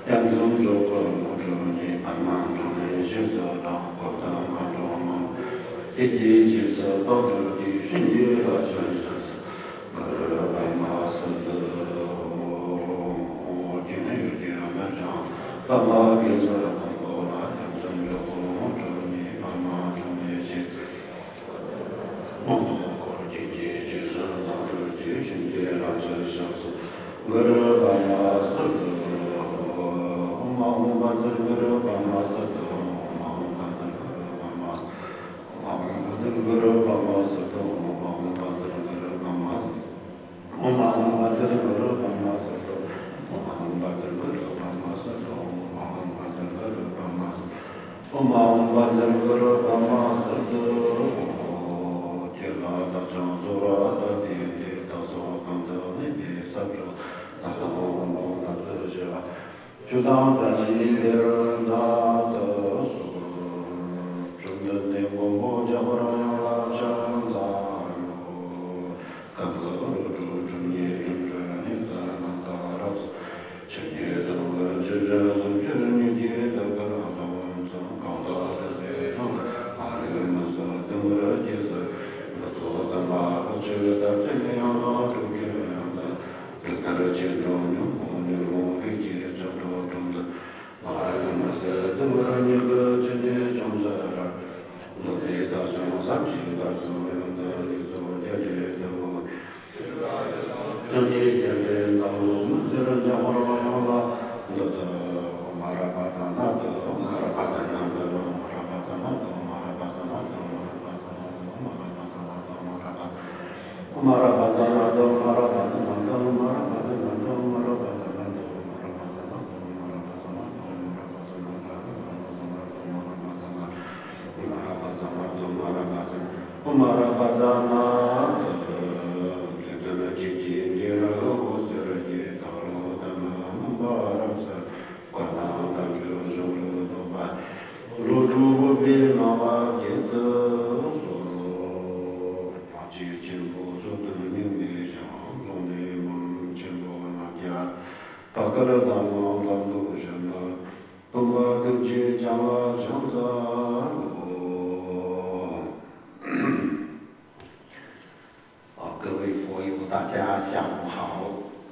양성조건모조니 반만종의 실서当过的满中梦，一地即色道主的训诫和真实是，白马是的，我今天有点晚上，白马给色当过了，양성조건 모조니 반만 종의 실서，过的即是道主的训诫和真实是，白马是的。就当这些人他的所，真的对我们家不让拉上咱路，看不住真也真正你的那达拉斯，真也都个真正是真你的个那种真高大的那种，哪里么是等着就是，我做的嘛，我觉得这样啊，就这样的，跟他的节奏你我理解。各位佛友，大家下午好。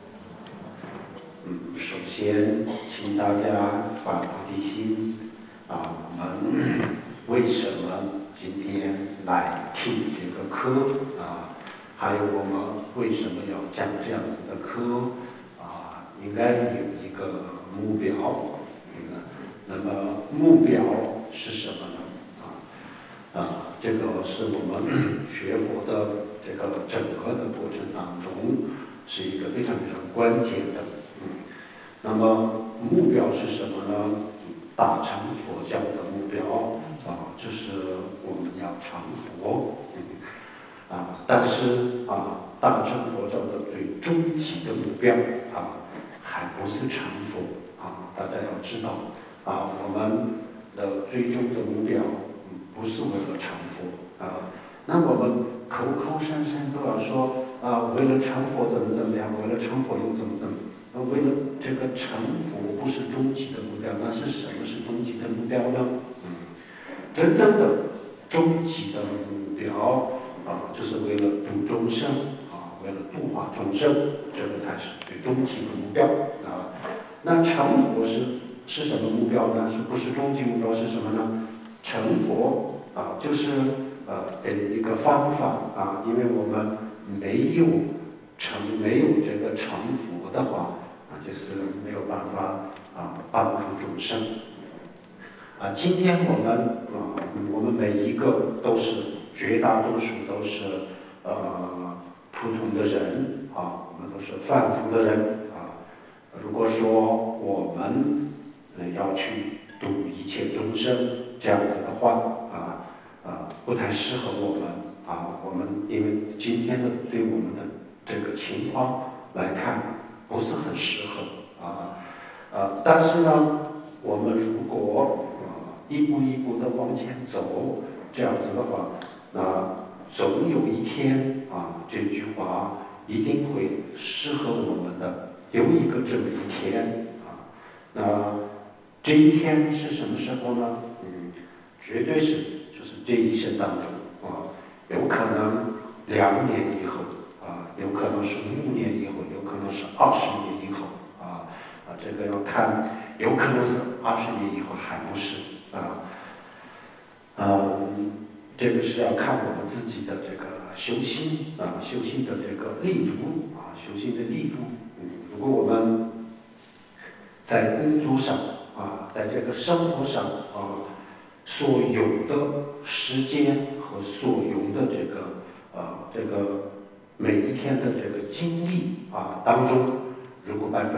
首先，请大家发菩提心我们为什么今天来听这个课还有我们为什么要讲这样子的课应该有一个目标。那么目标是什么呢？这个是我们学佛的这个整个的过程当中是一个非常非常关键的。那么目标是什么呢？大乘佛教的目标就是我们要成佛。但是大乘佛教的最终极的目标还不是成佛大家要知道我们的最终的目标不是为了成佛那我们口口声声都要说为了成佛怎么样，为了成佛又怎么为了这个成佛不是终极的目标，那是什么是终极的目标呢？真正的终极的目标就是为了度众生为了度化众生，这个才是最终极的目标那成佛是什么目标呢？是不是终极目标是什么呢？成佛就是一个方法因为我们没有这个成佛的话就是没有办法帮助众生今天我们每一个都是绝大多数都是普通的人我们都是凡夫的人如果说我们要去度一切众生这样子的话不太适合我们我们因为今天的对我们的这个情况来看不是很适合但是呢我们如果一步一步的往前走这样子的话总有一天这句话一定会适合我们的有一个这么一天那这一天是什么时候呢？绝对是就是这一生当中有可能2年以后有可能是5年以后，有可能是20年以后这个要看，有可能是20年以后还不是这个是要看我们自己的这个修心修心的这个力度修心的力度。如果我们在工作上在这个生活上所有的时间和所有的这个每一天的这个精力当中，如果20%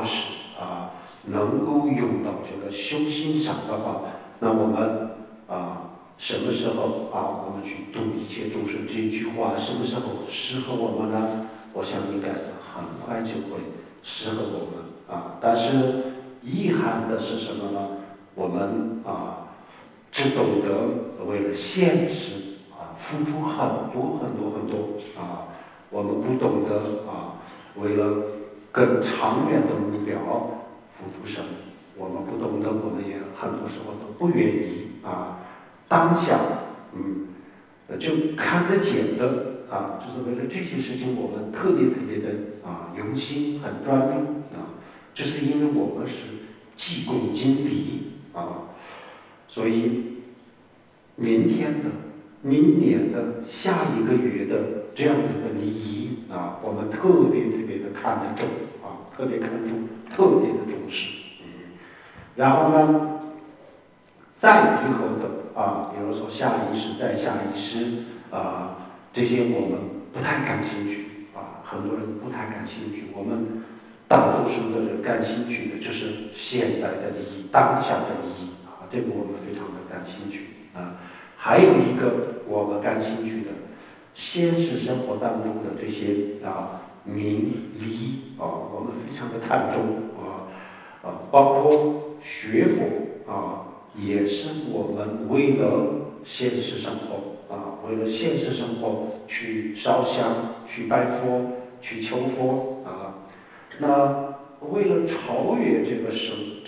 能够用到这个修心上的话，那我们什么时候我们去度一切众生这一句话，什么时候适合我们呢？我想应该是很快就会适合我们但是遗憾的是什么呢？我们只懂得为了现实付出很多我们不懂得为了更长远的目标付出什么，我们不懂得，我们也很多时候都不愿意当下就看得见的就是为了这些事情，我们特别的用心，很专注这是因为我们是急功近利所以明天的、明年的、下一个月的这样子的利益我们特别的看得重特别看重，特别的重视然后呢，再以后的比如说下一世、再下一世这些我们不太感兴趣很多人不太感兴趣，我们大多数的人感兴趣的就是现在的利益、当下的利益这个我们非常的感兴趣还有一个我们感兴趣的现实生活当中的这些名利我们非常的看重包括学佛也是我们为了现实生活为了现实生活去烧香、去拜佛、去求佛那为了超越这个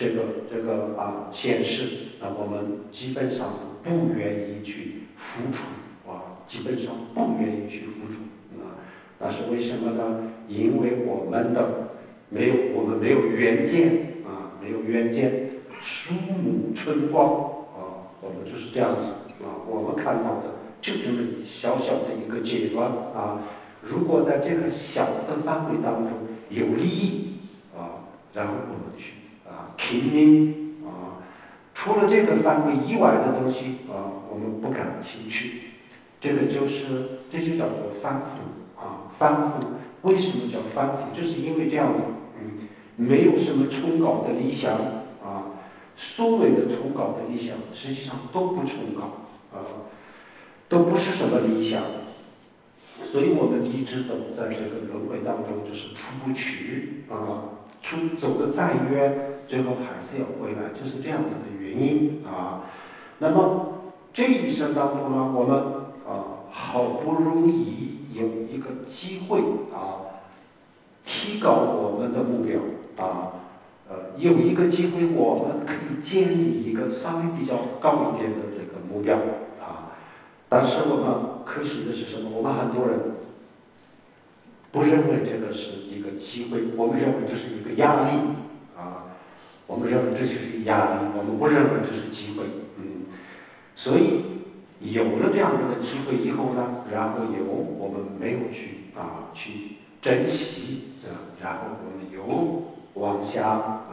现实，那我们基本上不愿意去付出基本上不愿意去付出那是为什么呢？因为我们没有远见没有远见，树木春光我们就是这样子我们看到的就这么小小的一个阶段如果在这个小的范围当中有利益然后我们去拼命除了这个范围以外的东西我们不感兴趣，这就叫做反腐反腐为什么叫反腐？就是因为这样子没有什么崇高的理想所谓的崇高的理想实际上都不崇高都不是什么理想，所以我们一直都在这个轮回当中就是出不去走得再远，最后还是要回来，就是这样子的原因那么这一生当中呢，我们好不容易有一个机会提高我们的目标有一个机会，我们可以建立一个稍微比较高一点的这个目标但是我们可惜的是什么？我们很多人不认为这个是一个机会，我们认为这是一个压力我们认为这就是一个压力，我们不认为这是机会所以有了这样子的机会以后呢，然后我们没有去珍惜然后我们又往下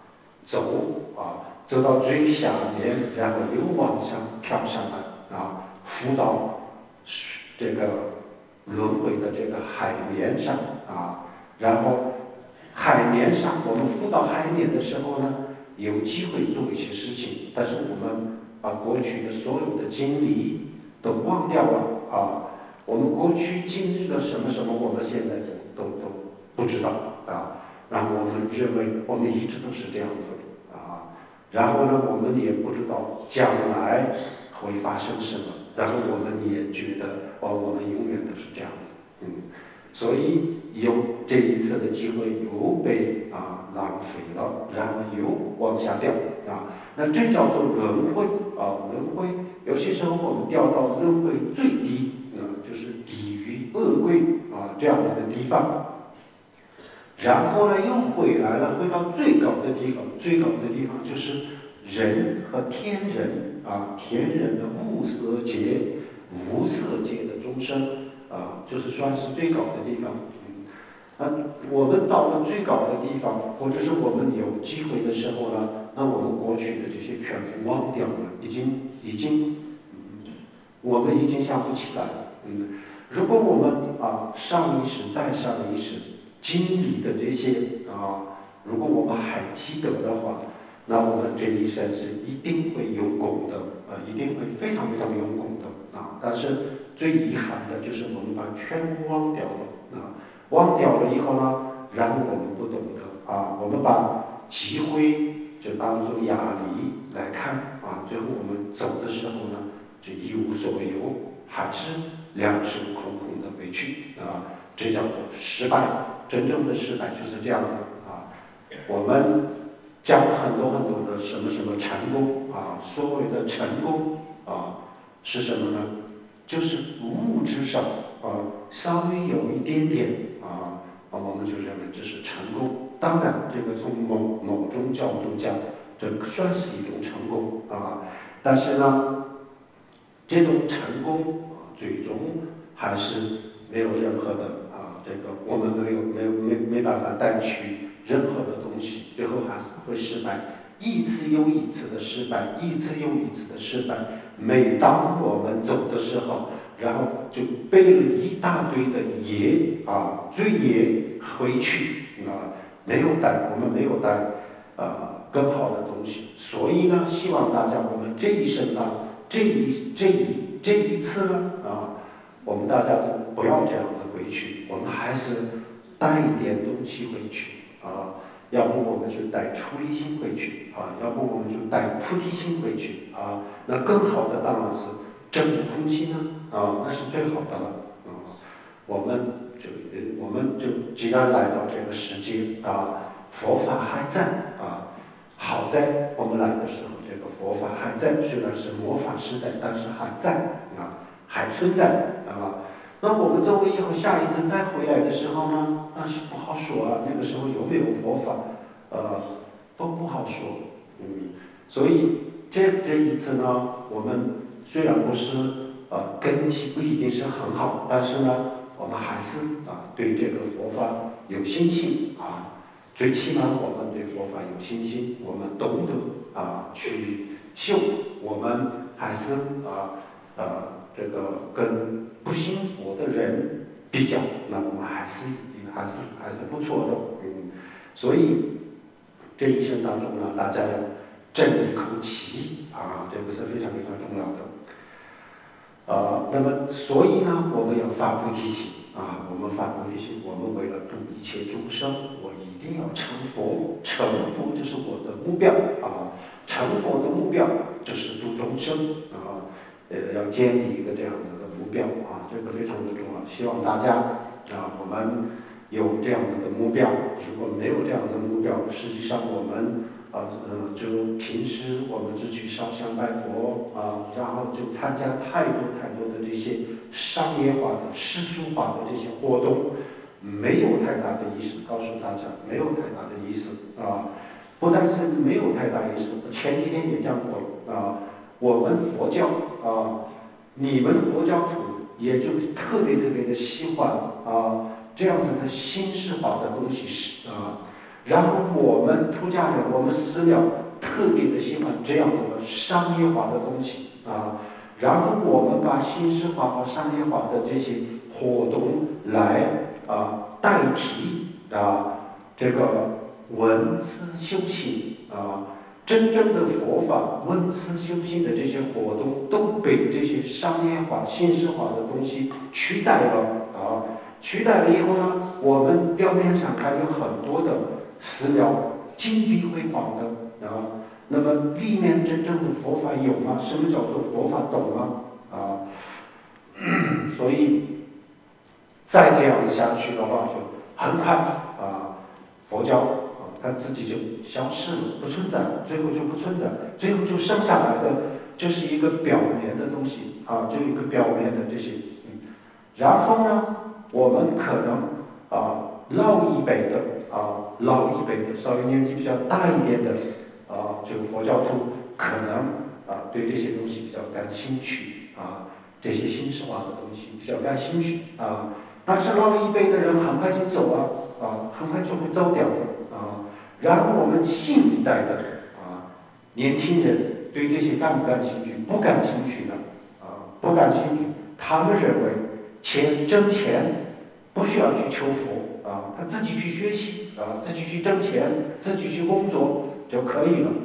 走到最下面，然后又往上跳上来浮到这个轮回的这个海面上然后海面上我们浮到海面的时候呢，有机会做一些事情，但是我们把过去的所有的经历都忘掉了我们过去经历了什么，我们现在都不知道然后我们认为我们一直都是这样子然后呢，我们也不知道将来会发生什么，然后我们也觉得我们永远都是这样子所以这一次的机会又被浪费了，然后又往下掉那这叫做轮回轮回。有些时候我们掉到轮回最低就是地狱恶鬼这样子的地方。然后呢，又回来了，回到最高的地方。最高的地方就是人和天人天人的无色界，无色界的众生就是算是最高的地方。我们到了最高的地方，或者是我们有机会的时候呢，那我们过去的这些全部忘掉了，我们已经想不起来了。如果我们上一世再上一世经历的这些如果我们还记得的话，那我们这一生是一定会有功的一定会非常非常有功的但是最遗憾的就是我们把全部忘掉了忘掉了以后呢，然后我们不懂得我们把机会就当作压力来看最后我们走的时候呢，就一无所有，还是两手空空的回去这叫做失败。真正的失败就是这样子我们讲很多很多的什么什么成功所谓的成功是什么呢？就是物质上稍微有一点点我们就认为这是成功。当然，这个从某种角度讲，这算是一种成功但是呢，这种成功最终还是没有任何的这个我们没办法带去任何的东西，最后还是会失败，一次又一次的失败，一次又一次的失败。每当我们走的时候，然后就背了一大堆的罪业回去没有带，我们没有带更好的东西。所以呢，希望大家我们这一生这一次呢我们大家都不要这样子回去，我们还是带一点东西回去要不我们就带出离心回去要不我们就带菩提心回去那更好的当然是真空心那是最好的了我们就既然来到这个世界佛法还在好在我们来的时候，这个佛法还在，虽然是魔法时代，但是还在还存在那我们周围以后下一次再回来的时候呢，那是不好说那个时候有没有佛法都不好说所以这一次呢，我们虽然不是根基不一定是很好，但是呢，我们还是对这个佛法有信心最起码我们对佛法有信心，我们懂得去修，我们还是这个跟不信佛的人比较，那我们还是不错的所以这一生当中呢，大家要争一口气这个是非常非常重要的那么所以呢，我们要发菩提心我们发菩提心，我们为了度一切众生，我一定要成佛，成佛就是我的目标成佛的目标就是度众生要建立一个这样子的目标这个非常的重要。希望大家我们有这样子的目标。如果没有这样子的目标，实际上我们就平时我们只去烧香拜佛然后就参加太多的这些商业化的世俗化的这些活动，没有太大的意思。告诉大家没有太大的意思不但是没有太大意思，前几天也讲过我们佛教你们佛教徒也就特别的喜欢这样子的形式化的东西然后我们出家人，我们寺庙特别的喜欢这样子的商业化的东西然后我们把形式化和商业化的这些活动来代替这个文思修行真正的佛法文思修行的这些活动都被这些商业化形式化的东西取代了取代了以后呢，我们表面上还有很多的寺庙金碧辉煌的那么里面真正的佛法有吗？什么叫做佛法懂吗所以再这样子下去的话，就很快佛教它自己就消失了，不存在，最后就不存在，最后就剩下来的就是一个表面的东西就一个表面的这些然后呢，我们可能老一辈的稍微年纪比较大一点的这个佛教徒可能对这些东西比较感兴趣这些新式化的东西比较感兴趣但是老一辈的人很快就走了很快就会走掉了然后我们新一代的年轻人对这些感不感兴趣？不感兴趣的不感兴趣，他们认为挣钱不需要去求佛他自己去学习自己去挣钱，自己去工作就可以了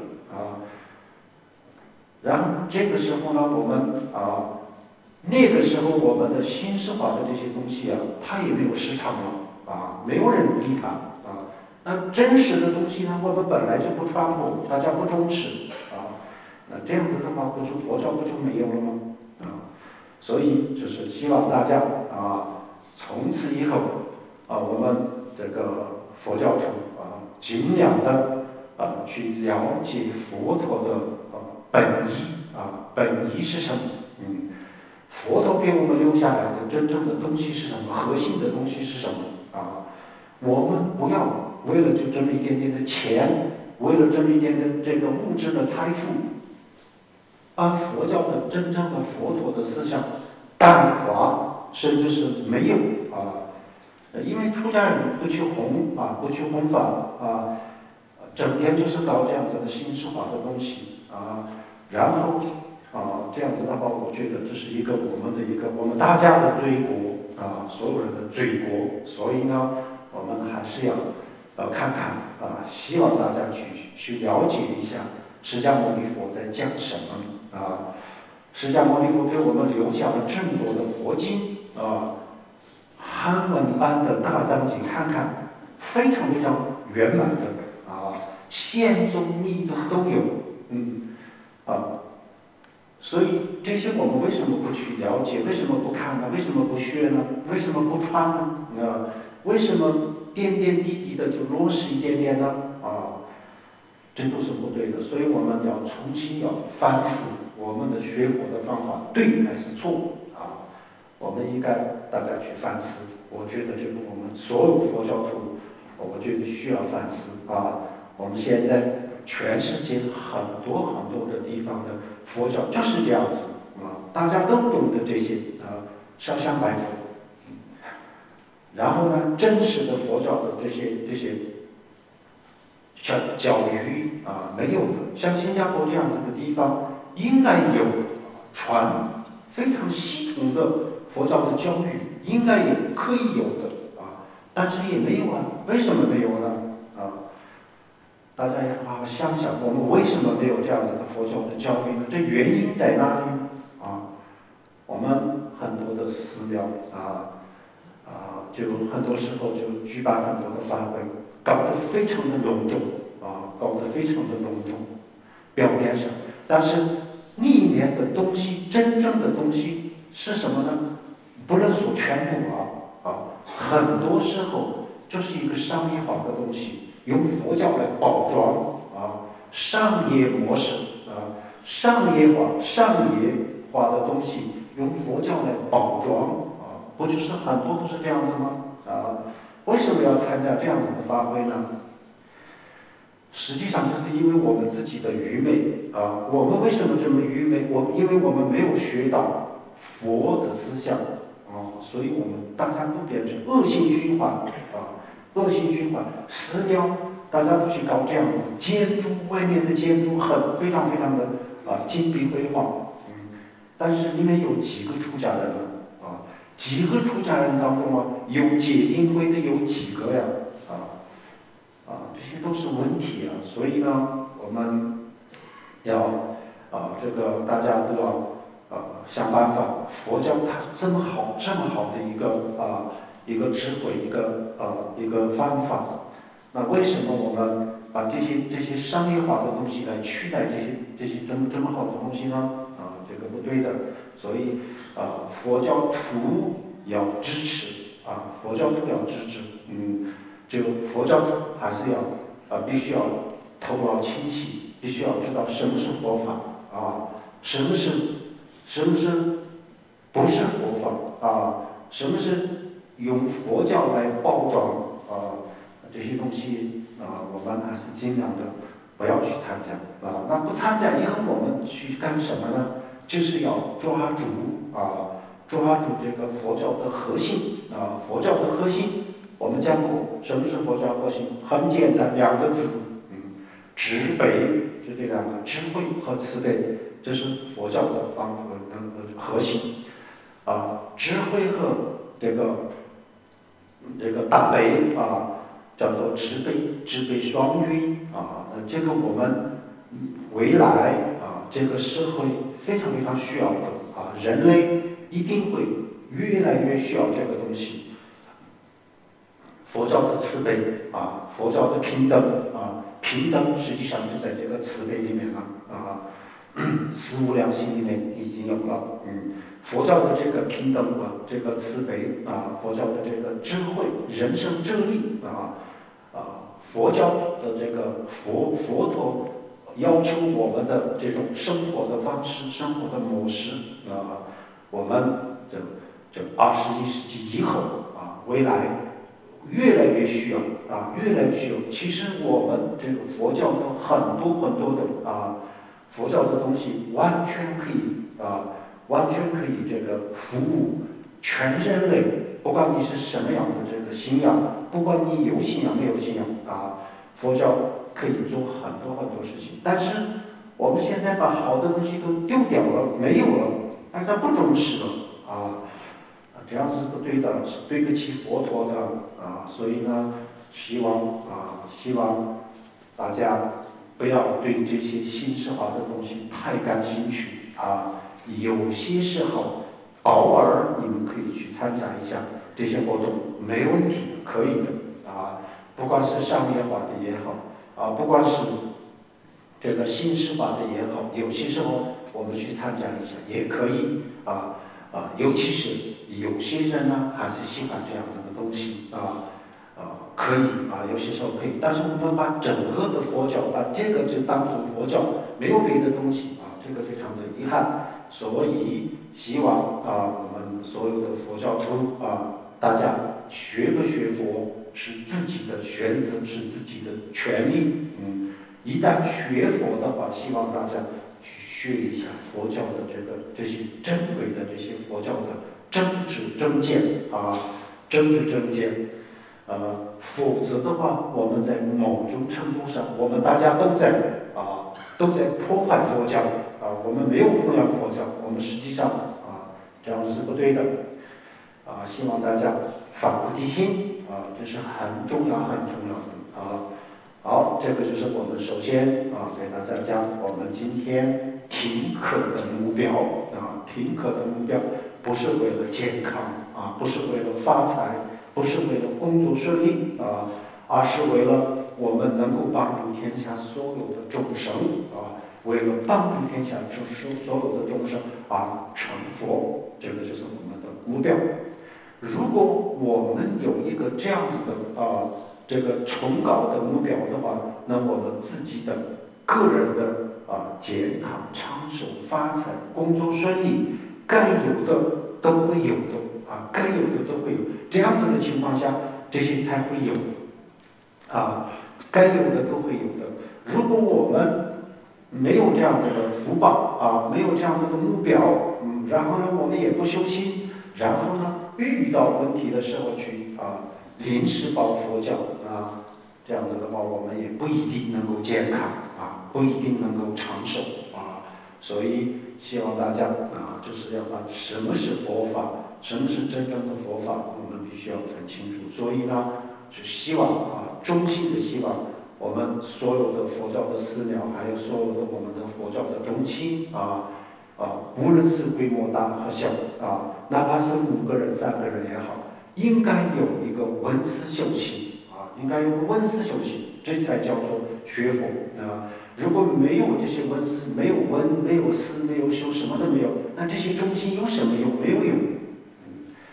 然后这个时候呢，我们那个时候我们的新式化的这些东西它也没有市场了没有人理它那真实的东西呢，我们本来就不传播，大家不重视那这样子的话，不就佛教不就没有了吗所以就是希望大家从此以后我们这个佛教徒尽量的去了解佛陀的本意本意是什么佛陀给我们留下来的真正的东西是什么？核心的东西是什么我们不要为了就这么一点点的钱，为了这么一点点这个物质的财富，把佛教的真正的佛陀的思想淡化，甚至是没有因为出家人不去弘不去弘法整天就是搞这样子的形式化的东西然后这样子的话，我觉得这是一个我们大家的罪过所有人的罪过，所以呢，我们还是要看看希望大家去了解一下释迦牟尼佛在讲什么释迦牟尼佛给我们留下了这么多的佛经汉文版的大藏经，看看非常非常圆满的宪宗密宗都有所以这些我们为什么不去了解？为什么不看呢？为什么不学呢？为什么不传呢？为什么点点滴滴的就落实一点点呢？这都是不对的。所以我们要重新要反思我们的学佛的方法对还是错我们应该大家去反思。我觉得这个我们所有佛教徒，我觉得需要反思我们现在全世界很多很多的地方的佛教就是这样子大家都懂得这些烧香拜佛然后呢，真实的佛教的这些教育没有的，像新加坡这样子的地方，应该有传非常系统的佛教的教育，应该有可以有的但是也没有为什么没有呢？大家也好好想想，我们为什么没有这样子的佛教的教育呢？这原因在哪里呢？我们很多的寺庙就很多时候就举办很多的法会，搞得非常的隆重搞得非常的隆重，表面上，但是里面的东西，真正的东西是什么呢？不能说全部很多时候就是一个商业化的东西，用佛教来包装商业模式商业化的东西用佛教来包装不就是很多都是这样子吗？为什么要参加这样子的法会呢？实际上就是因为我们自己的愚昧我们为什么这么愚昧？因为我们没有学到佛的思想所以我们大家都变成恶性循环恶性循环。寺庙大家都去搞这样子，建筑外面的建筑非常非常的金碧辉煌但是里面有几个出家人呢？几个出家人当中有戒定慧的有几个呀？这些都是问题所以呢，我们要这个大家都要想办法。佛教它这么好的一个智慧，一个方法。那为什么我们把这些商业化的东西来取代这些这么好的东西呢？这个不对的。所以佛教徒要支持佛教徒要支持，这个佛教徒还是要必须要头脑清晰，必须要知道什么是佛法什么是不是佛法什么是用佛教来包装这些东西我们还是尽量的不要去参加那不参加以后我们去干什么呢？就是要抓住这个佛教的核心佛教的核心，我们讲过什么是佛教核心？很简单2个字，慈悲，就这2个，智慧和慈悲，这是佛教的核心智慧和这个大悲叫做慈悲双运那这个我们未来这个社会非常非常需要的人类一定会越来越需要这个东西。佛教的慈悲佛教的平等平等实际上就在这个慈悲里面四无量心里面已经有了佛教的这个平等这个慈悲佛教的这个智慧人生真理佛教的这个佛陀要求我们的这种生活的方式、生活的模式我们这21世纪以后未来越来越需要越来越需要。其实我们这个佛教的很多的佛教的东西完全可以这个服务全人类，不管你是什么样的这个信仰，不管你有信仰没有信仰佛教可以做很多事情。但是我们现在把好的东西都丢掉了，没有了，大家不重视了这样是不对的，是对不起佛陀的所以呢，希望大家不要对这些形式化的东西太感兴趣有些时候偶尔你们可以去参加一下这些活动，没问题，可以的不管是商业化的也好不管是这个形式化的也好，有些时候我们去参加一下也可以尤其是有些人呢还是喜欢这样子的东西可以有些时候可以，但是我们把整个的佛教把这个就当作佛教，没有别的东西这个非常的遗憾。所以希望我们所有的佛教徒大家学不学佛是自己的选择，是自己的权利一旦学佛的话，希望大家去学一下佛教的这些珍贵的这些佛教的政治正见否则的话，我们在某种程度上，我们大家都在破坏佛教我们没有弘扬佛教，我们实际上这样是不对的希望大家反菩提心这是很重要的好，这个就是我们首先给大家讲我们今天听课的目标听课的目标不是为了健康不是为了发财，不是为了工作顺利而是为了我们能够帮助天下所有的众生为了帮助天下所有的众生成佛，这个就是我们的目标。如果我们有一个这样子的这个崇高的目标的话，那我们自己的个人的健康、长寿、发财、工作顺利，该有的都会有的该有的都会有。这样子的情况下，这些才会有该有的都会有的。如果我们没有这样子的福报没有这样子的目标然后呢我们也不修心，然后呢遇到问题的时候去临时抱佛脚这样子的话，我们也不一定能够健康不一定能够长寿所以希望大家就是要把什么是佛法，什么是真正的佛法，我们必须要分清楚。所以呢，是希望衷心的希望我们所有的佛教的寺庙，还有所有的我们的佛教的中心无论是规模大和小哪怕是5个人、3个人也好，应该有一个闻思修行应该有个闻思修行，这才叫做学佛如果没有这些闻思，没有闻，没有思，没有修，什么都没有，那这些中心有什么用？没有用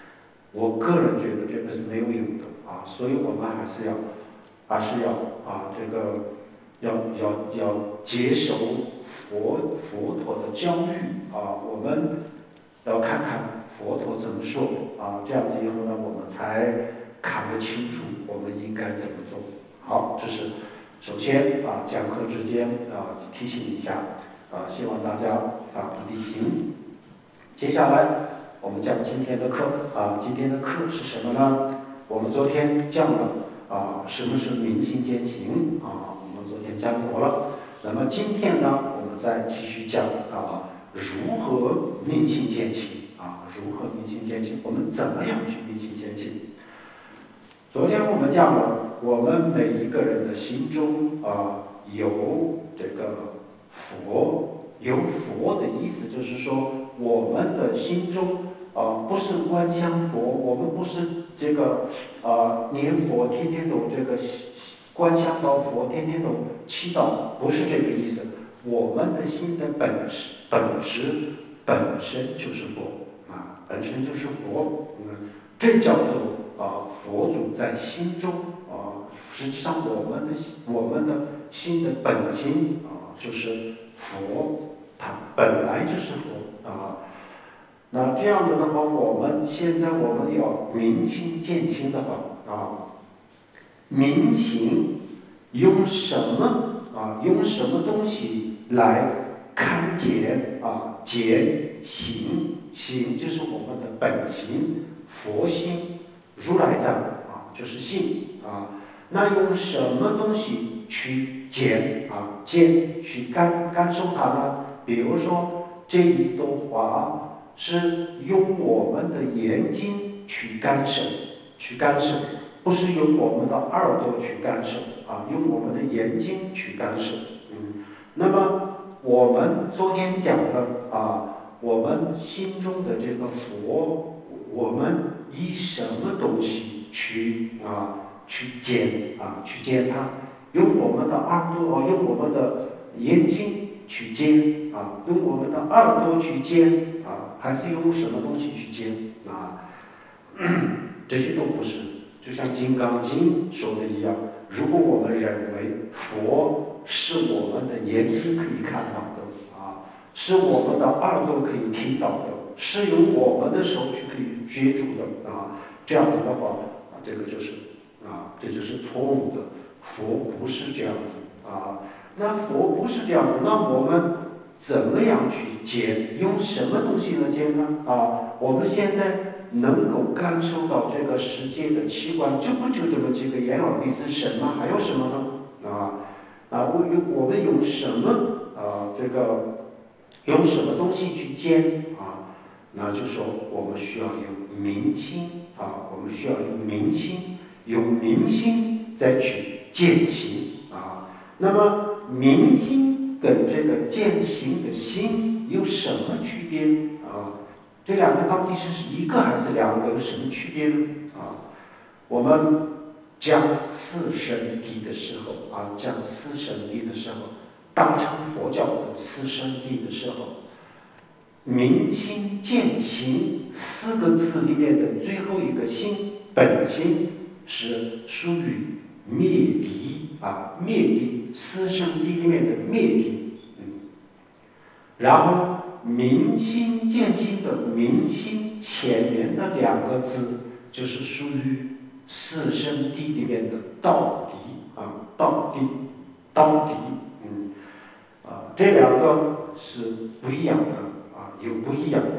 我个人觉得这个是没有用的啊，所以我们还是要这个要接受佛陀的教育啊，我们要看看佛陀怎么说啊，这样子以后呢，我们才看得清楚我们应该怎么做。好，这是首先啊，讲课之间啊提醒一下啊，希望大家发菩提心。接下来我们讲今天的课啊，今天的课是什么呢？我们昨天讲了啊，什么是明心见性啊，我们昨天讲过了。那么今天呢，我们再继续讲啊，如何明心见性啊，如何明心见性？我们怎么样去明心见性？昨天我们讲了，我们每一个人的心中啊有这个佛，有佛的意思就是说，我们的心中不是观想佛，我们不是这个念佛，天天都这个观想到佛，天天都祈祷，不是这个意思。我们的心的本质本身就是佛啊，本身就是佛，这叫做佛祖在心中啊，实际上我们的心的本心啊，就是佛，它本来就是佛啊。那这样子的话，我们现在我们要明心见性的话啊，明心用什么啊？用什么东西来看见啊？见行，行就是我们的本心，佛心。如来藏啊，就是性啊。那用什么东西去见啊？见去感受它呢？比如说这一朵花是用我们的眼睛去感受，不是用我们的耳朵去感受啊，用我们的眼睛去感受。那么我们昨天讲的啊，我们心中的这个佛。我们以什么东西去见它？用我们的耳朵用我们的眼睛去见啊，用我们的耳朵去见啊，还是用什么东西去见啊？这些都不是，就像《金刚经》说的一样，如果我们认为佛是我们的眼睛可以看到的啊，是我们的耳朵可以听到的。是用我们的手去可以接触的啊，这样子的话啊，这就是错误的。佛不是这样子啊，那佛不是这样子，那我们怎么样去见？用什么东西来见呢？啊，我们现在能够感受到这个世界的器官，就这么几个眼耳鼻舌身吗？还有什么呢？我们用什么用什么东西去见啊？那就说我们需要有明心啊，我们需要有明心，有明心再去见行啊。那么明心跟这个见行的心有什么区别啊？这两个到底是一个还是两个？有什么区别呢？啊，我们讲四圣谛的时候啊，讲四圣谛的时候，大乘佛教的四圣谛的时候。明心见行四个字里面的最后一个心，本心是属于灭谛啊，灭谛，四圣谛里面的灭谛。然后明心见行的明心前面的两个字，就是属于四圣谛里面的道谛啊，道谛，这两个是不一样的。有不一样，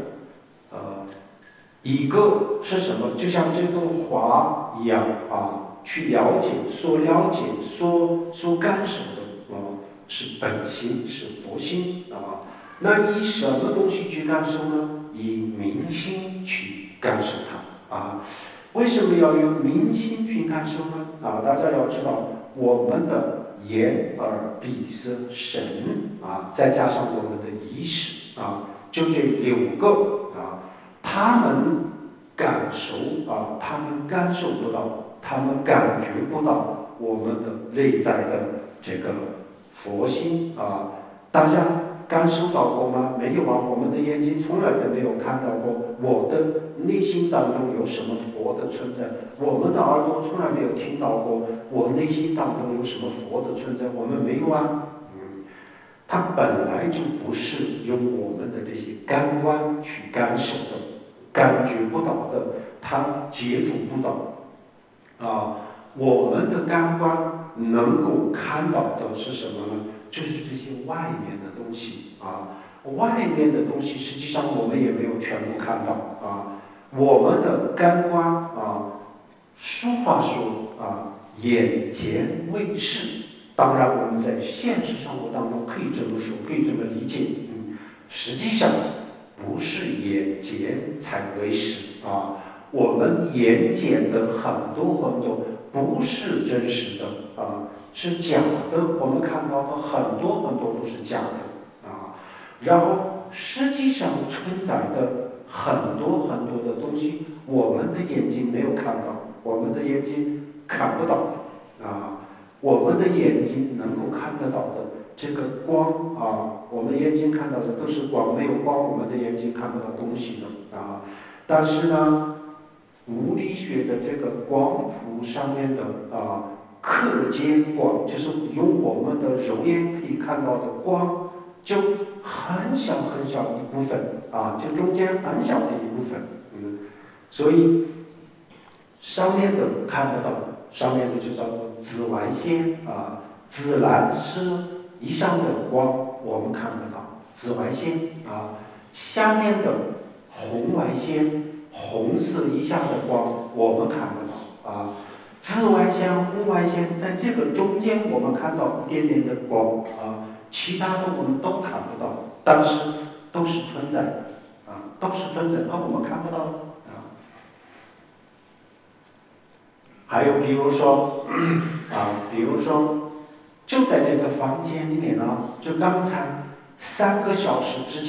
一个是什么？就像这朵花一样啊，去了解、所感受的是本心，是佛心啊。那以什么东西去感受呢？以明心去感受它啊。为什么要用明心去感受呢？啊，大家要知道，我们的眼、耳、鼻、舌、身啊，再加上我们的意识啊。就这六个啊，他们感受啊，他们感受不到，他们感觉不到我们的内在的这个佛心啊。大家感受到过吗？没有啊，我们的眼睛从来都没有看到过我的内心当中有什么佛的存在？我们的耳朵从来没有听到过我内心当中有什么佛的存在，我们没有啊。它本来就不是用我们的这些感官去感受的，感觉不到的，它接触不到啊。我们的感官能够看到的是什么呢？就是这些外面的东西啊。外面的东西实际上我们也没有全部看到啊。我们的感官啊，俗话说啊，眼见为实。当然，我们在现实生活当中可以这么说，可以这么理解。实际上不是眼见才为实啊。我们眼见的很多不是真实的啊，是假的。我们看到的很多都是假的啊。然后实际上存在的很多的东西，我们的眼睛没有看到，我们的眼睛看不到啊。我们的眼睛能够看得到的这个光啊，我们眼睛看到的都是光，没有光我们的眼睛看不到东西的啊。但是呢，物理学的这个光谱上面的可见光，就是用我们的肉眼可以看到的光，就很小一部分啊，就中间很小的一部分。所以上面的看不到，上面的就叫做紫外线啊，紫蓝色以上的光我们看不到，紫外线啊，下面的红外线，红色以下的光我们看不到啊。紫外线、红外线在这个中间我们看到一点点的光啊，其他的我们都看不到，但是都是存在的啊，都是存在的，我们看不到啊。还有比如说就在这个房间里面呢，就刚才3个小时之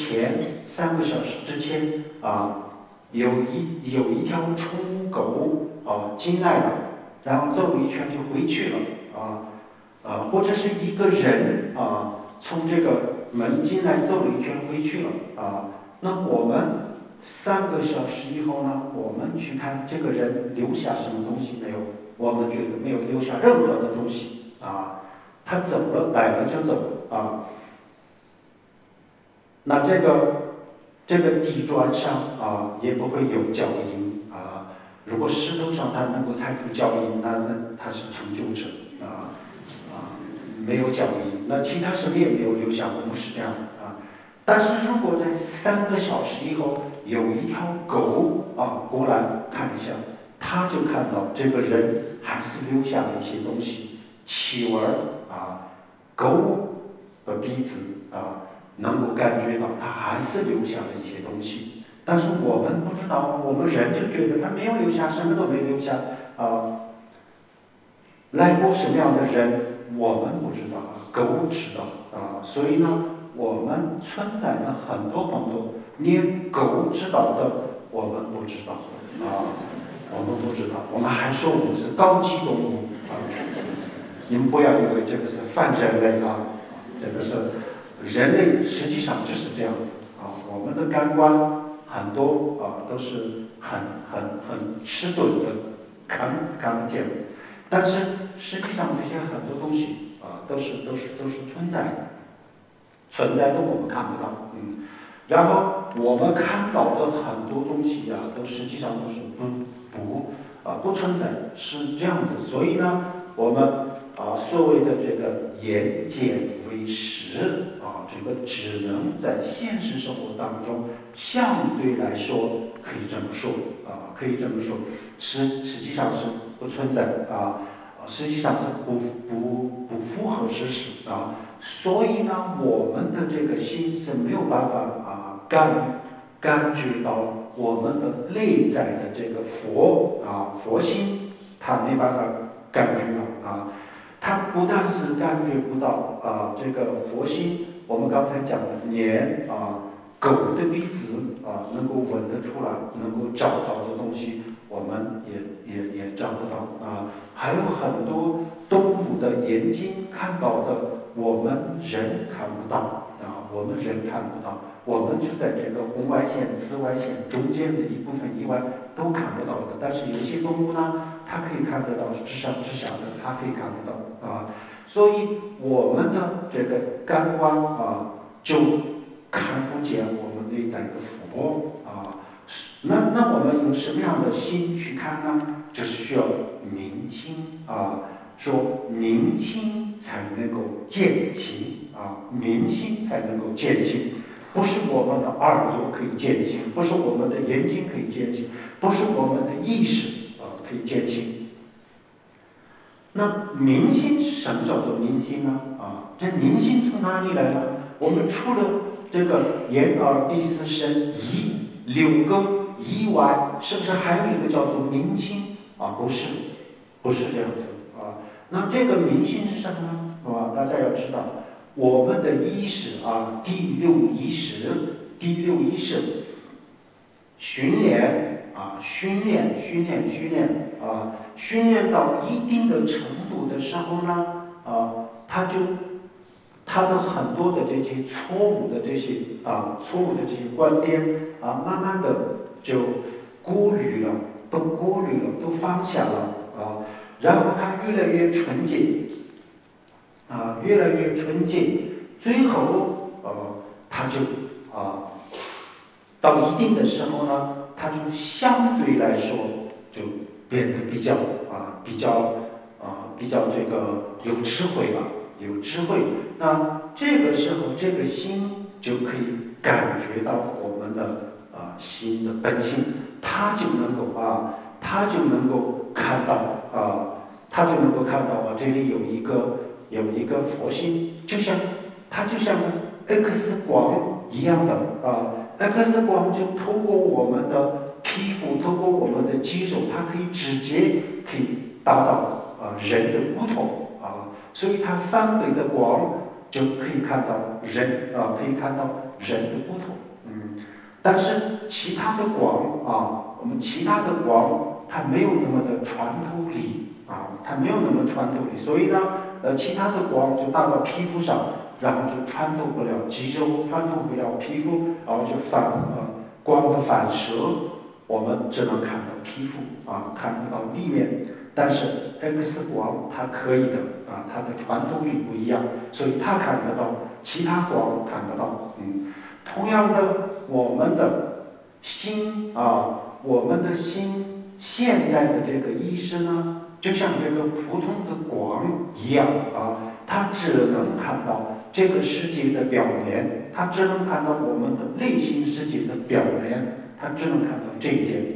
前啊，有一条宠物狗进来了，然后走了一圈就回去了或者是一个人从这个门进来走了一圈回去了那我们3个小时以后呢，我们去看这个人留下什么东西没有？我们觉得没有留下任何的东西他走了，来了就走那这个地砖上也不会有脚印如果石头上他能够踩出脚印，那他是成就者没有脚印，那其他什么也没有留下，我们是这样但是如果在3个小时以后，有一条狗过来看一下，他就看到这个人还是留下了一些东西，气味狗的鼻子能够感觉到他还是留下了一些东西，但是我们不知道，我们人就觉得他没有留下，什么都没留下来过什么样的人我们不知道狗知道所以呢，我们存在的很多连狗知道的我们不知道我们不知道，我们还说我们是高级动物你们不要以为这个是反人类这个是人类，实际上就是这样子我们的感官很多都是很迟钝的，看不见的，但是实际上这些很多东西都是存在的，我们看不到然后我们看到的很多东西都实际上都是不存在，是这样子。所以呢，我们所谓的这个眼见为实这个只能在现实生活当中相对来说可以这么说实际上是不存在实际上是不符合事实所以呢，我们的这个心是没有办法感觉到我们的内在的这个佛心，它没办法感觉到它不但是感觉不到这个佛心，我们刚才讲的连狗的鼻子能够闻得出来，能够找到的东西，我们也找不到还有很多动物的眼睛看到的，我们人看不到我们人看不到我们就在这个红外线、紫外线中间的一部分以外都看不到的。但是有些动物呢，它可以看得到，至少的它可以看得到啊。所以我们的这个感官啊，就看不见我们内在的佛啊。那我们用什么样的心去看呢？就是需要明心啊，说明心才能够见行啊，明心才能够见行，不是我们的耳朵可以见行，不是我们的眼睛可以见行，不是我们的意识可以见行。那明心是什么叫做明心呢？啊，这明心从哪里来呢？我们除了这个眼耳鼻舌身意6个以外，是不是还有一个叫做明心啊？不是这样子啊。那这个明心是什么呢？啊，大家要知道，我们的意识啊，第六意识训练啊，训练到一定的程度的时候呢，它的很多的这些错误的这些观点啊，慢慢的就过滤了，都放下了啊，然后它越来越纯洁啊，最后它就到一定的时候呢，它就相对来说就变得比较这个有智慧了，那这个时候这个心就可以感觉到我们的心的本性，它就能够看到这里有一个佛心，它就像 X 光一样的X 光就透过我们的皮肤，透过我们的肌肉，它可以直接达到人的骨头所以它范围的光就可以看到人的骨头。但是其他的光我们其他的光它没有那么的穿透力所以呢其他的光就打到皮肤上，然后就穿透不了肌肉，穿透不了皮肤，然后就光的反射，我们只能看到皮肤看不到里面。但是 X 光它可以的它的穿透力不一样，所以它看得到，其他光看不到。同样的，我们的心现在的这个意识呢，就像这个普通的光一样它只能看到这个世界的表面，它只能看到我们的内心世界的表面，它只能看到这一点。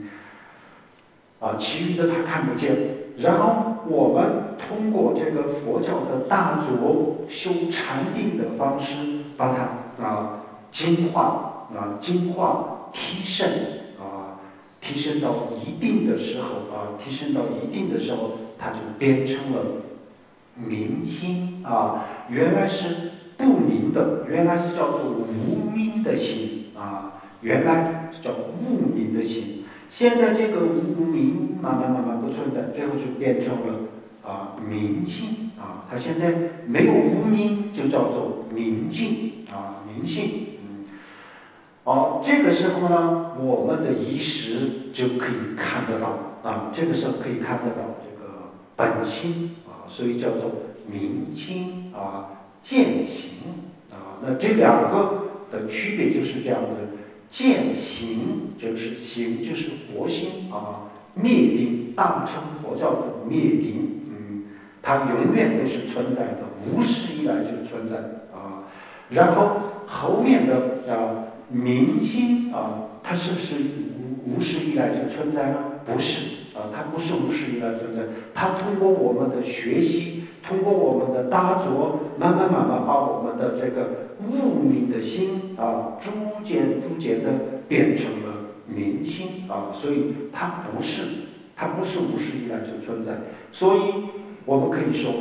其余的他看不见。然后我们通过这个佛教的大坐修禅定的方式，把它净化、提升到一定的时候，它就变成了明心原来是不明的，原来是叫做无明的心原来叫无明的心。现在这个无明慢慢不存在，最后就变成了明性它现在没有无明，就叫做明净明性。这个时候呢，我们的意识就可以看得到这个时候可以看得到这个本心所以叫做明心见行那这两个的区别就是这样子。见行就是行，就是佛心灭定，大乘佛教的灭定它永远都是存在的，无始以来就存在然后后面的明心它是不是无始以来就存在呢？不是它不是无始以来存在，它通过我们的学习，通过我们的打坐，慢慢把我们的这个无明的心逐渐的变成了明心所以它不是无始以来就存在。所以我们可以说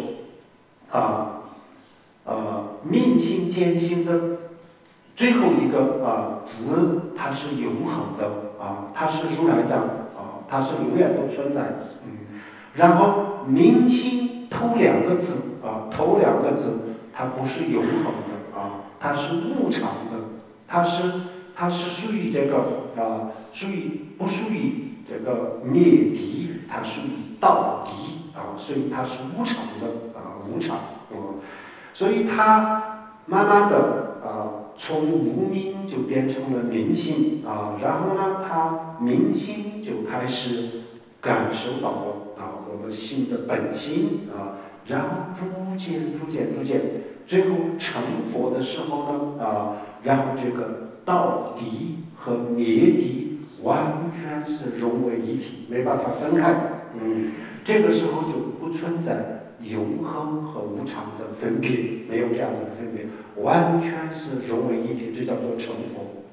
明心见性的最后一个字，它是永恒的它是如来藏它是永远都存在然后明心头两个字它不是永恒的它是无常的， 它是属于这个不属于这个灭敌，它属于道敌所以它是无常的无常所以它慢慢的从无明就变成了明心然后呢，它明心就开始感受到了我们心的本心然后逐渐，最后成佛的时候呢然后这个道敌和灭敌完全是融为一体，没办法分开。这个时候就不存在永恒和无常的分别，没有这样的分别，完全是融为一体，这叫做成佛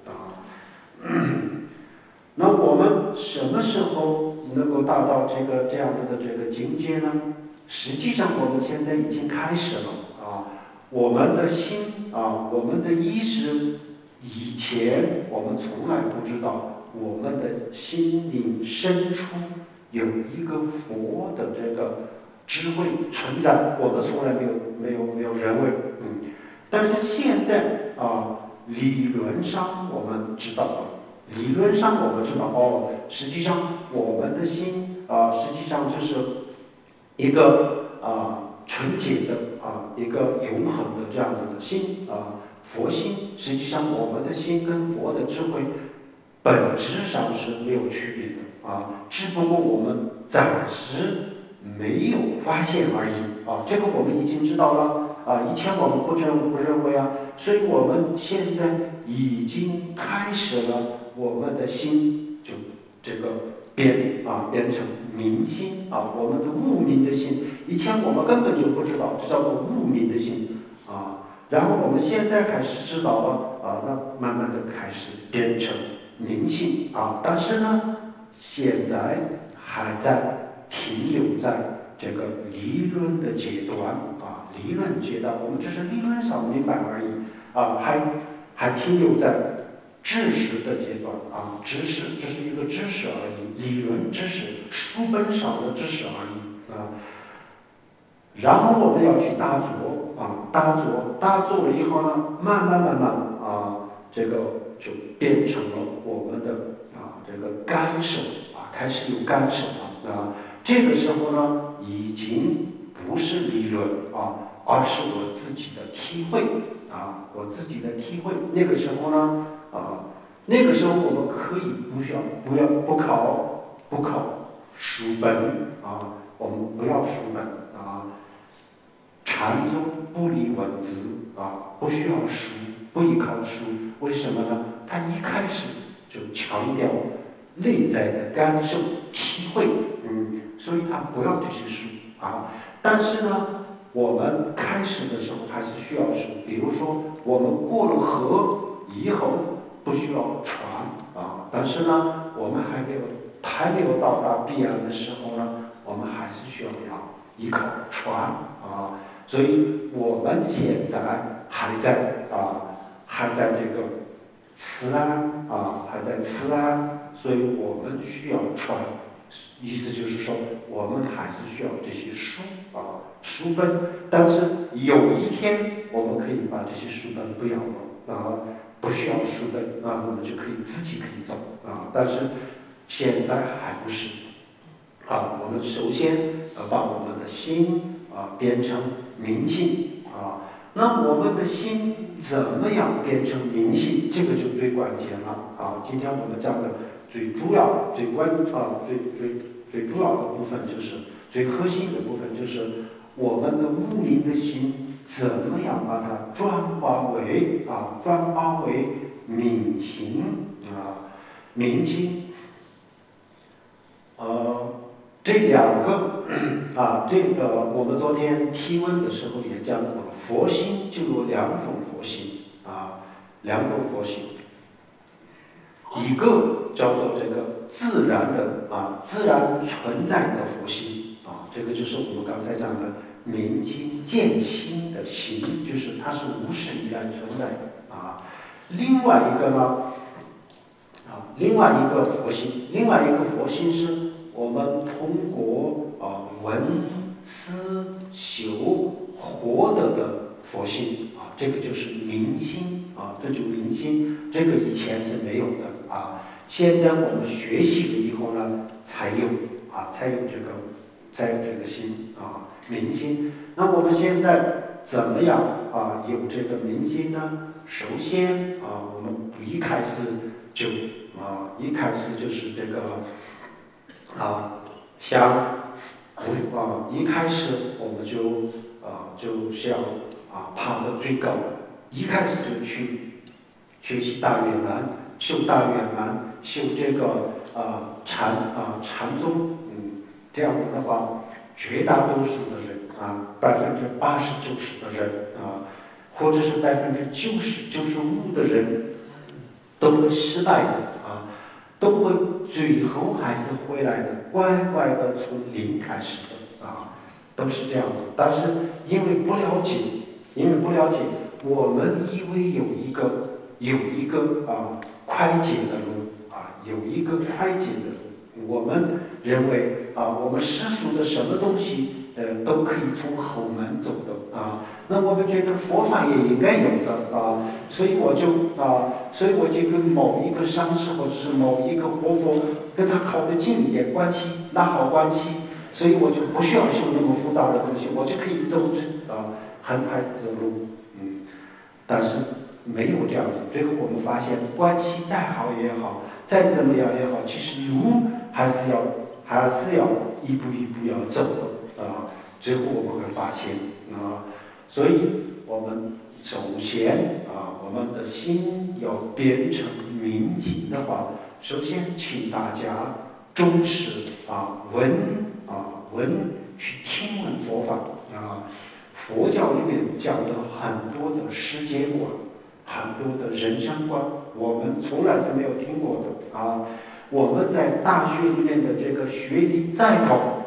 那我们什么时候能够达到这样子的这个境界呢？实际上我们现在已经开始了我们的心我们的意识，以前我们从来不知道，我们的心灵深处有一个佛的这个智慧存在，我们从来没有人为但是现在理论上我们知道了。理论上我们知道实际上我们的心实际上就是一个纯洁的一个永恒的这样子的心佛心。实际上我们的心跟佛的智慧本质上是没有区别的只不过我们暂时没有发现而已这个我们已经知道了以前我们不认为所以我们现在已经开始了。我们的心就这个变成明心我们的无明的心，以前我们根本就不知道，这叫做无明的心然后我们现在开始知道了那慢慢的开始变成明心但是呢，现在还在停留在这个理论的阶段理论阶段，我们只是理论上明白而已还停留在知识的阶段知识这是一个知识而已，理论知识，书本上的知识而已然后我们要去打坐打坐了以后呢，慢慢这个就变成了我们的这个感受开始有感受了这个时候呢，已经不是理论而是我自己的体会我自己的体会。那个时候呢那个时候我们可以不考书本我们不要书本禅宗不理文字不需要书，不依靠书。为什么呢？他一开始就强调内在的感受体会所以他不要这些书但是呢，我们开始的时候还是需要书。比如说我们过了河以后不需要船但是呢，我们还没有到达彼岸的时候呢，我们还是需要依靠船所以我们现在还在这个慈安还在慈安，所以我们需要船。意思就是说，我们还是需要这些书书本。但是有一天，我们可以把这些书本不要了不需要书本我们就可以自己可以走但是现在还不是我们首先把我们的心变成明心那我们的心怎么样变成明心？这个就最关键了今天我们讲的最主要、最主要的部分，就是最核心的部分，就是我们的无明的心怎么样把它转化为明心明心这两个这个我们昨天提问的时候也讲过了，佛心就有两种佛心一个叫做这个自然的自然存在的佛心这个就是我们刚才讲的明心见心的心，就是它是无始以来存在另外一个呢另外一个佛心是我们通过闻思修获得的佛心这个就是明心这种明心，这个以前是没有的啊。现在我们学习了以后呢，才有这个心明心。那我们现在怎么样有这个明心呢？首先我们不一开始就是这个一开始我们就是要爬到最高，一开始就去学习大圆满，修大圆满，修这个禅宗，这样子的话，绝大多数的人80%-90%的人或者是90%-95%的人都会失败的都会最后还是回来的，乖乖的从零开始的都是这样子。但是因为不了解，我们以为有一个快捷的路有一个快捷的路，我们认为我们世俗的什么东西都可以从后门走的那我们觉得佛法也应该有的所以我就跟某一个上师或者是某一个活佛跟他靠得近一点关系，拉好关系，所以我就不需要修那么复杂的东西，我就可以走很快走路但是没有这样子。最后我们发现，关系再好也好，再怎么样也好，其实路还是要一步一步要走的最后我们会发现所以我们首先我们的心要变成明心的话，首先请大家重视去听闻佛法佛教里面讲了很多的世界观，很多的人生观，我们从来是没有听过的我们在大学里面的这个学历再高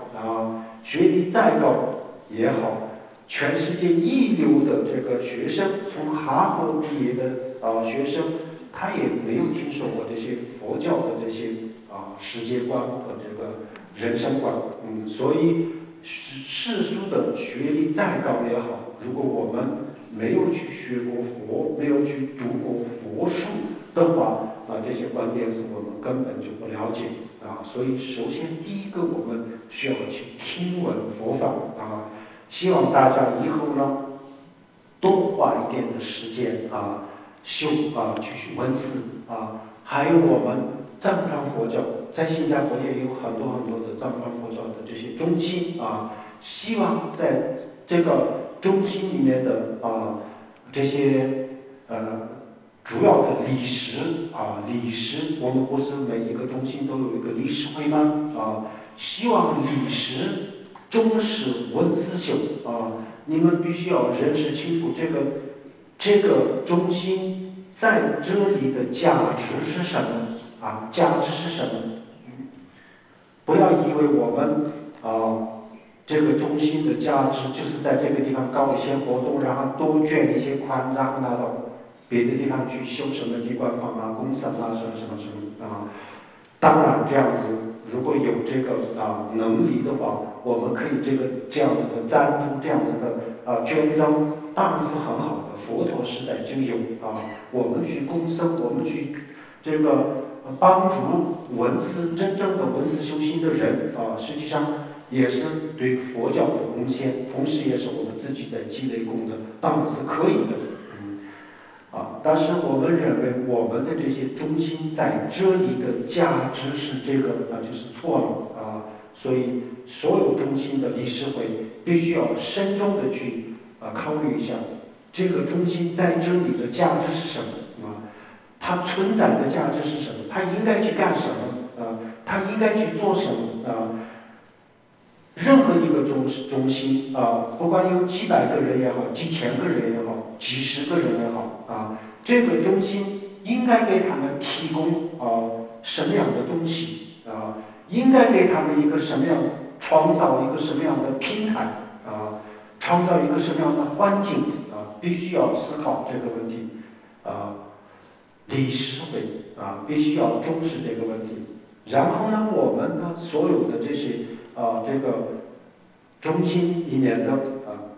也好，全世界一流的这个学生，从哈佛毕业的学生，他也没有听说过这些佛教的这些世界观和这个人生观所以世俗的学历再高也好，如果我们没有去学过佛，没有去读过佛书的话这些观点是我们根本就不了解所以首先第一个我们需要去听闻佛法希望大家以后呢多花一点的时间去闻思还有我们藏传佛教在新加坡也有很多的藏传佛教的这些中心希望在这个中心里面的这些主要的理事我们不是每一个中心都有一个理事会吗希望理事重视闻思修你们必须要认识清楚这个中心在这里的价值是什么价值是什么不要以为我们这个中心的价值就是在这个地方搞一些活动，然后多捐一些款，然后拿到别的地方去修什么礼观坊工程什么当然这样子如果有这个能力的话，我们可以这样子的赞助，这样子的捐赠，当然是很好的。佛陀时代就有我们去共生，我们去这个帮助真正的闻思修心的人实际上也是对佛教的贡献，同时也是我们自己在积累功德，当然是可以的。但是我们认为我们的这些中心在这里的价值是这个就是错了所以所有中心的理事会必须要慎重的去考虑一下，这个中心在这里的价值是什么它存在的价值是什么？它应该去干什么它应该去做什么任何一个中心不管有几百个人也好，几千个人也好，几十个人也好这个中心应该给他们提供什么样的东西应该给他们一个什么样，创造一个什么样的平台创造一个什么样的环境必须要思考这个问题理事会必须要重视这个问题。然后呢，我们的所有的这些这个中心里面的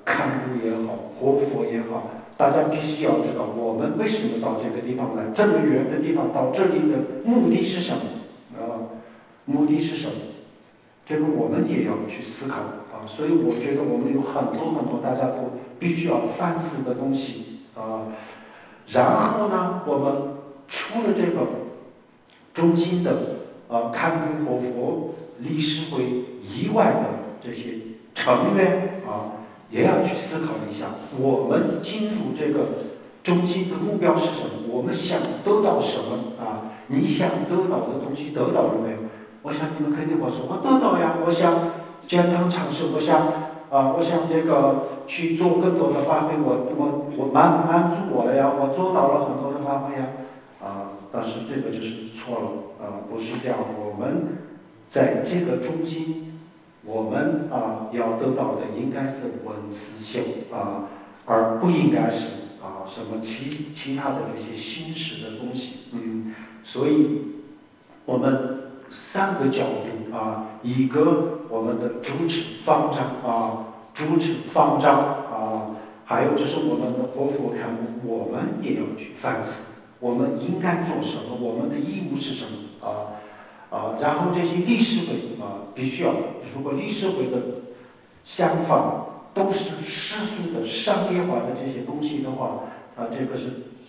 堪布也好，活佛也好，大家必须要知道我们为什么到这个地方来，这么远的地方到这里的目的是什么？目的是什么？这个我们也要去思考啊。所以我觉得我们有很多大家都必须要反思的东西啊。然后呢，我们除了这个中心的堪布活佛理事会以外的这些成员啊，也要去思考一下，我们进入这个中心的目标是什么？我们想得到什么啊？你想得到的东西得到了没有？我想你们肯定会说，我得到呀，我想健康长寿，我想这个去做更多的发挥，我满足我了呀，我做到了很多的发挥呀，但是这个就是错了，不是这样。我们在这个中心，我们要得到的应该是文字秀而不应该是什么其他的这些新式的东西。所以我们3个角度一个我们的主旨方丈还有就是我们的活佛刊物，我们也要去反思，我们应该做什么，我们的义务是什么然后这些理事会必须要，如果理事会的想法都是世俗的商业化的这些东西的话这个是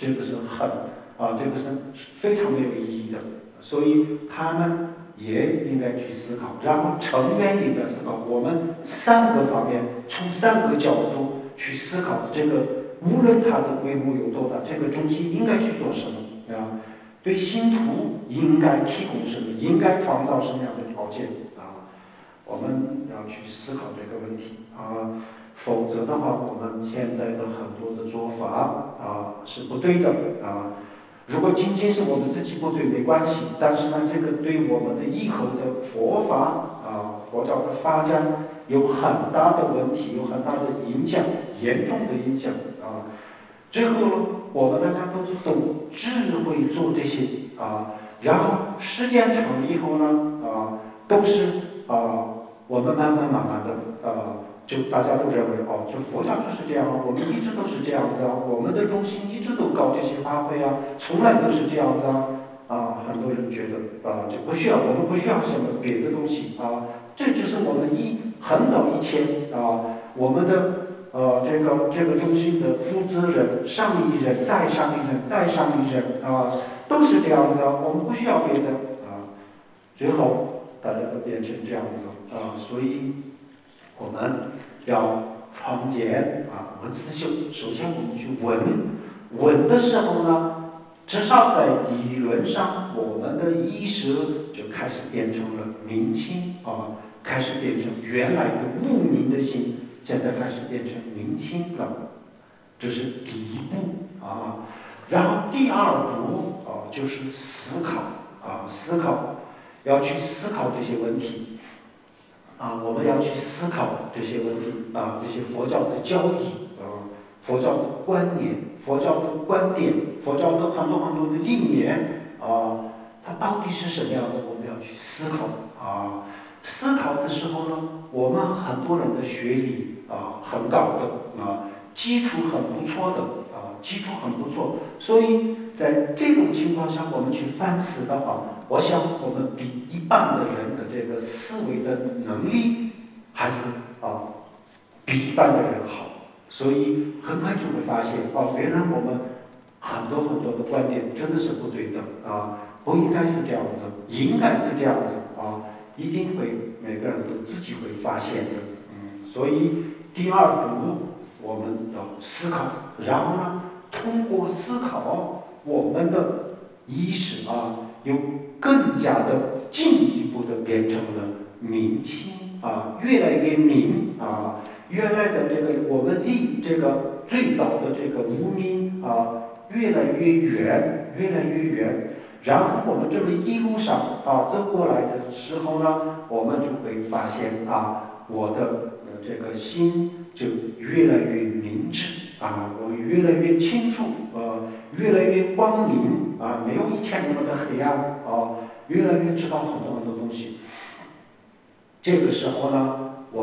非常没有意义的。所以他们也应该去思考，然后成员也应该思考，我们3个方面，从3个角度去思考这个，无论它的规模有多大，这个中心应该去做什么对信徒应该提供什么，应该创造什么样的条件我们要去思考这个问题否则的话，我们现在的很多的做法是不对的如果仅仅是我们自己不对没关系，但是呢，这个对我们的以后的佛法佛教的发展有很大的问题，有很大的影响，严重的影响最后我们大家都懂智慧做这些然后时间长了以后呢都是我们慢慢的就大家都认为就佛教就是这样我们一直都是这样子我们的中心一直都搞这些发挥从来都是这样子很多人觉得就不需要，我们不需要什么别的东西这只是我们很早以前我们的这个中心的负责人、上一任、再上一任、再上一任都是这样子我们不需要别的最后大家都变成这样子所以我们要创建文思修。首先我们去闻的时候呢，至少在理论上，我们的意识就开始变成了明清开始变成原来的无明的心，现在开始变成明清了，这是第一步然后第2步就是思考要去思考这些问题我们要去思考这些问题这些佛教的教义佛教的观念、佛教的观点、佛教的很多的理念它到底是什么样的？我们要去思考思考的时候呢，我们很多人的学历很高的基础很不错的基础很不错，所以在这种情况下，我们去反思的话，我想我们比一般的人的这个思维的能力还是比一般的人好，所以很快就会发现原来我们很多的观点真的是不对的不应该是这样子，应该是这样子一定会每个人都自己会发现的所以第2步我们要思考，然后呢，通过思考我们的意识又更加的进一步的变成了明清越来越明原来的这个我们离这个最早的这个无明越来越远，然后我们这么一路上走过来的时候呢，我们就会发现我的这个心就越来越明智我越来越清楚越来越光明没有以前那么的黑暗越来越知道很多东西。这个时候呢，我们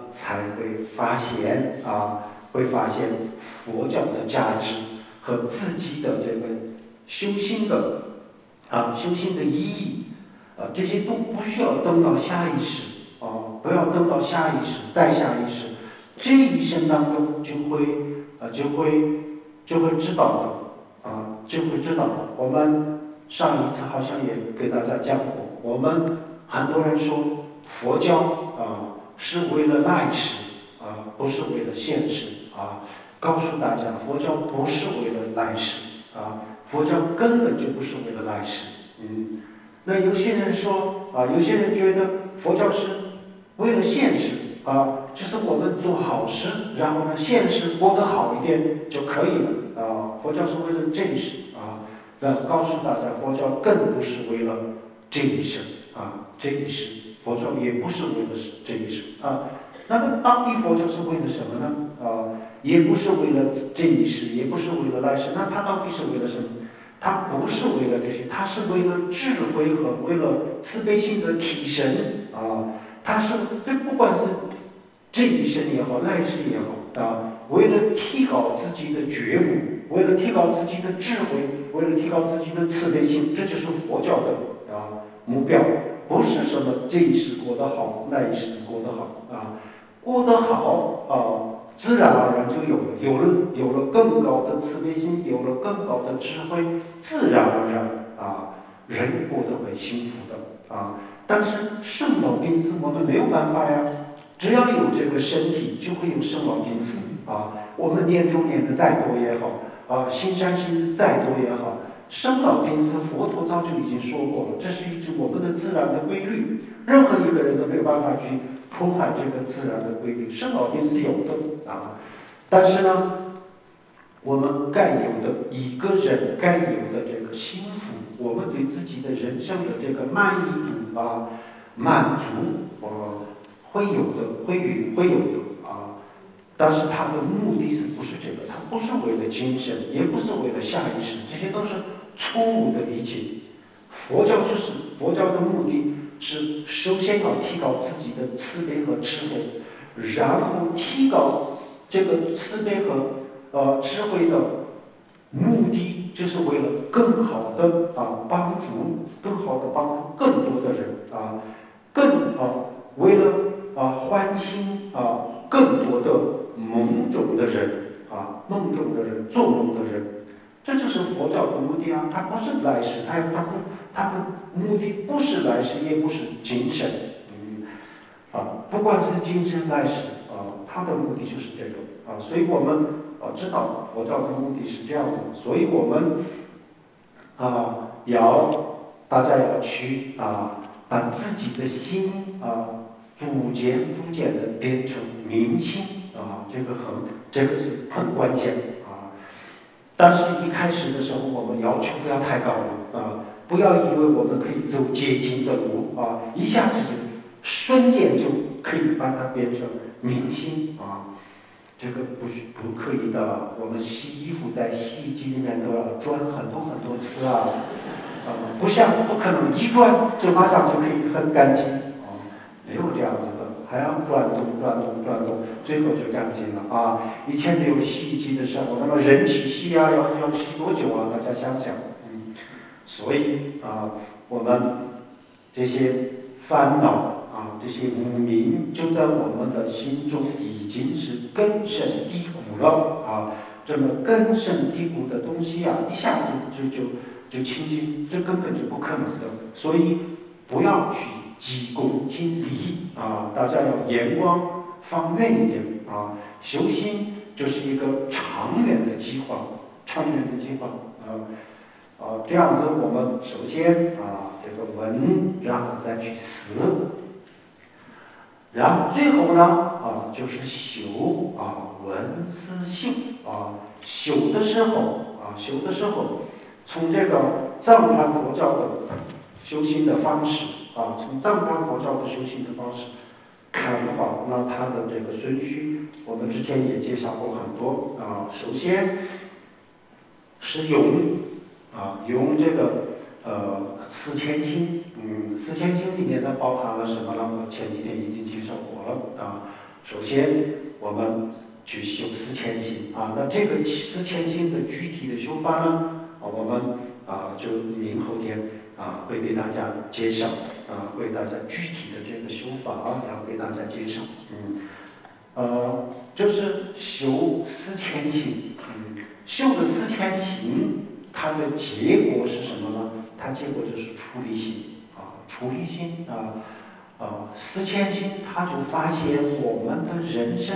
才会发现佛教的价值和自己的这个修心的意义这些都不需要等到下意识不要等到下意识再下意识，这一生当中就会知道的就会知道的。我们上一次好像也给大家讲过，我们很多人说佛教是为了来世不是为了现世告诉大家，佛教不是为了来世佛教根本就不是为了来世。那有些人说有些人觉得佛教是为了现世就是我们做好事，然后呢现世过得好一点就可以了佛教是为了这一世那告诉大家，佛教更不是为了这一生这一世，佛教也不是为了这一生那么到底佛教是为了什么呢？也不是为了这一世，也不是为了来世，那它到底是为了什么？它不是为了这些，它是为了智慧和为了慈悲心的提升它是不管是这一生也好，来世也好为了提高自己的觉悟，为了提高自己的智慧，为了提高自己的慈悲心，这就是佛教的目标，不是什么这一世过得好，那一世过得好过得好自然而然就有了更高的慈悲心，有了更高的智慧，自然而然人过得会幸福的但是生老病死我们没有办法呀，只要有这个身体，就会有生老病死我们念咒念的再多也好心善心再多也好，生老病死佛陀早就已经说过了，这是一种我们的自然的规律，任何一个人都没有办法去破坏这个自然的规律，生老病死有的但是呢我们该有的一个人该有的这个幸福，我们对自己的人生的这个满意度满足会有的会有的但是它的目的是不是这个？它不是为了今生，也不是为了下一世，这些都是错误的理解。佛教的目的是首先要提高自己的慈悲和智慧，然后提高这个慈悲和智慧的目的，就是为了更好的帮助更多的人为了欢心更多的梦中的人做梦的人，这就是佛教的目的它不是来世，它的目的不是来世，也不是今生不管是今生来世它的目的就是这个所以我们知道佛教的目的是这样子，所以我们大家要去把自己的心逐渐的变成明心这个是很关键但是一开始的时候我们要求不要太高了不要以为我们可以走捷径的路一下子就瞬间就可以把它变成明心这个不可以的。我们洗衣服在洗衣机里面都要转很多次不可能一转就马上就可以很干净没有这样子的，还要转动，最后就干净了以前没有洗衣机的时候，那么人去洗要洗多久大家想想所以我们这些烦恼这些无明就在我们的心中已经是根深蒂固了这么根深蒂固的东西一下子就清净，这根本就不可能的。所以不要去急功近利大家要眼光放远一点修心就是一个长远的计划这样子我们首先这个闻，然后再去思，然后最后呢就是修闻思修修的时候从这个藏传佛教的修行的方式从藏传佛教的修行的方式看的话，那它的这个顺序我们之前也介绍过很多首先是用这个四千心四千心里面呢包含了什么呢？我前几天已经介绍过了首先我们去修四谦心啊，那这个四谦心的具体的修法呢，我们就明后天会给大家介绍为大家具体的这个修法要给大家介绍。就是修四谦心，修的四谦心，它的结果是什么呢？它结果就是出离心出离心四谦心，他就发现我们的人生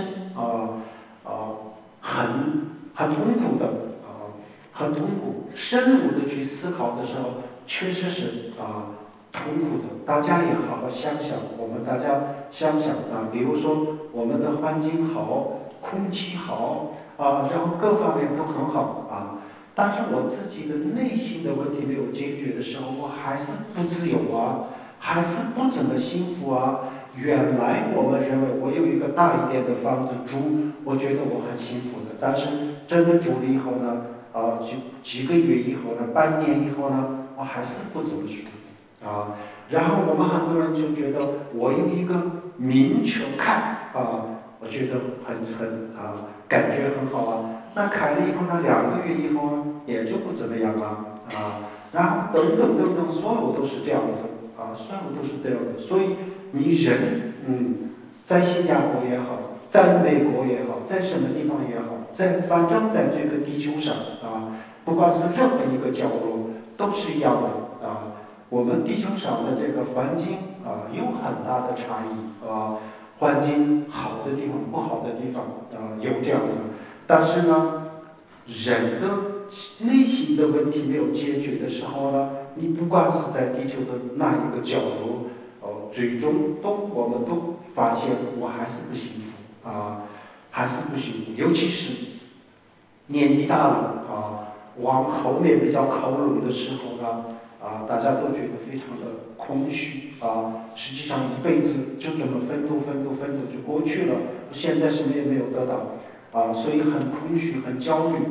很痛苦的很痛苦。深入的去思考的时候，确实是痛苦的。大家也好好想想，我们大家想想比如说我们的环境好，空气好然后各方面都很好但是我自己的内心的问题没有解决的时候，我还是不自由还是不怎么幸福原来我们认为我有一个大一点的房子住，我觉得我很幸福的，但是真的住了以后呢几个月以后呢，半年以后呢，我还是不怎么舒服然后我们很多人就觉得我有一个名车开我觉得感觉很好那开了以后呢，2个月以后呢，也就不怎么样然后等等等等，所有都是这样子所有都是这样的。所以你人在新加坡也好，在美国也好，在什么地方也好，反正在这个地球上不管是任何一个角落都是一样的我们地球上的这个环境有很大的差异环境好的地方、不好的地方有这样子，但是呢，人的内心的问题没有解决的时候呢，你不管是在地球的哪一个角落最终我们都发现我还是不幸福还是不幸福，尤其是年纪大了往后面比较靠拢的时候呢大家都觉得非常的空虚实际上一辈子就这么奋斗就过去了，现在什么也没有得到所以很空虚、很焦虑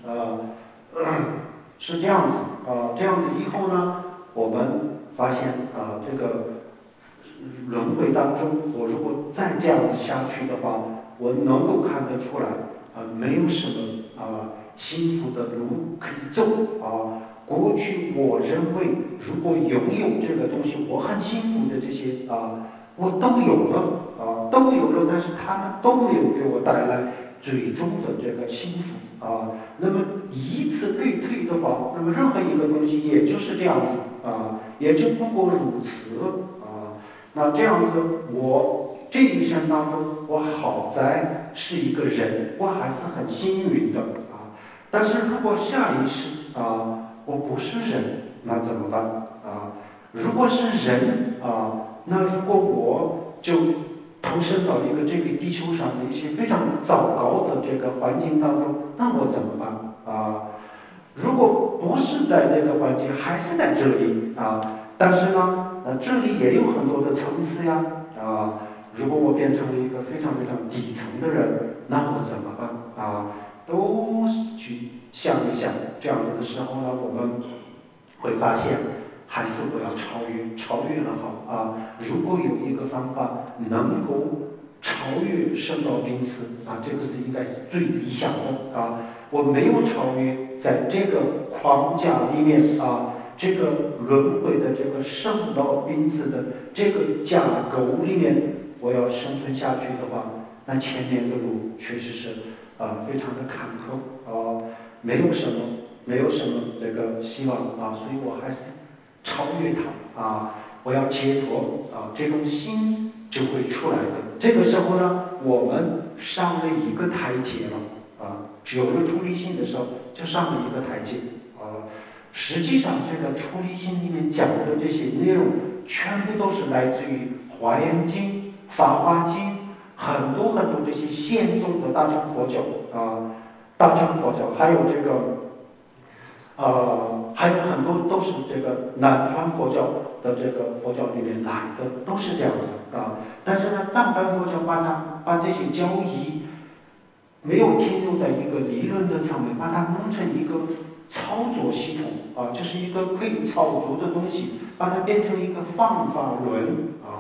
是这样子这样子以后呢，我们发现这个轮回当中，我如果再这样子下去的话，我能够看得出来没有什么幸福的路可以走过去我认为如果拥有这个东西我很幸福的这些我都有了但是他们都没有给我带来最终的这个幸福那么以此类推的话，那么任何一个东西也就是这样子也就不过如此那这样子我这一生当中，我好在是一个人，我还是很幸运的但是如果下一世我不是人，那怎么办如果是人那如果我就投身到一个这个地球上的一些非常糟糕的这个环境当中，那我怎么办如果不是在那个环境，还是在这里但是呢这里也有很多的层次呀如果我变成了一个非常非常底层的人，那我怎么办都去想一想，这样子的时候呢，我们会发现还是我要超越了好如果有一个方法能够超越生老病死这个是应该是最理想的我没有超越，在这个框架里面这个轮回的这个生老病死的这个架构里面，我要生存下去的话，那前面的路确实是非常的坎坷没有什么这个希望所以我还是超越它我要解脱这种心就会出来的。这个时候呢，我们上了一个台阶了有了出离心的时候，就上了一个台阶实际上，这个出离心里面讲的这些内容，全部都是来自于《华严经》《法华经》很多很多这些现宗的大乘佛教大乘佛教，还有这个还有很多都是这个南传佛教的这个佛教里面来的，都是这样子但是呢，藏传佛教把这些教义没有停留在一个理论的层面，把它弄成一个操作系统就是一个可以操作的东西，把它变成一个方法论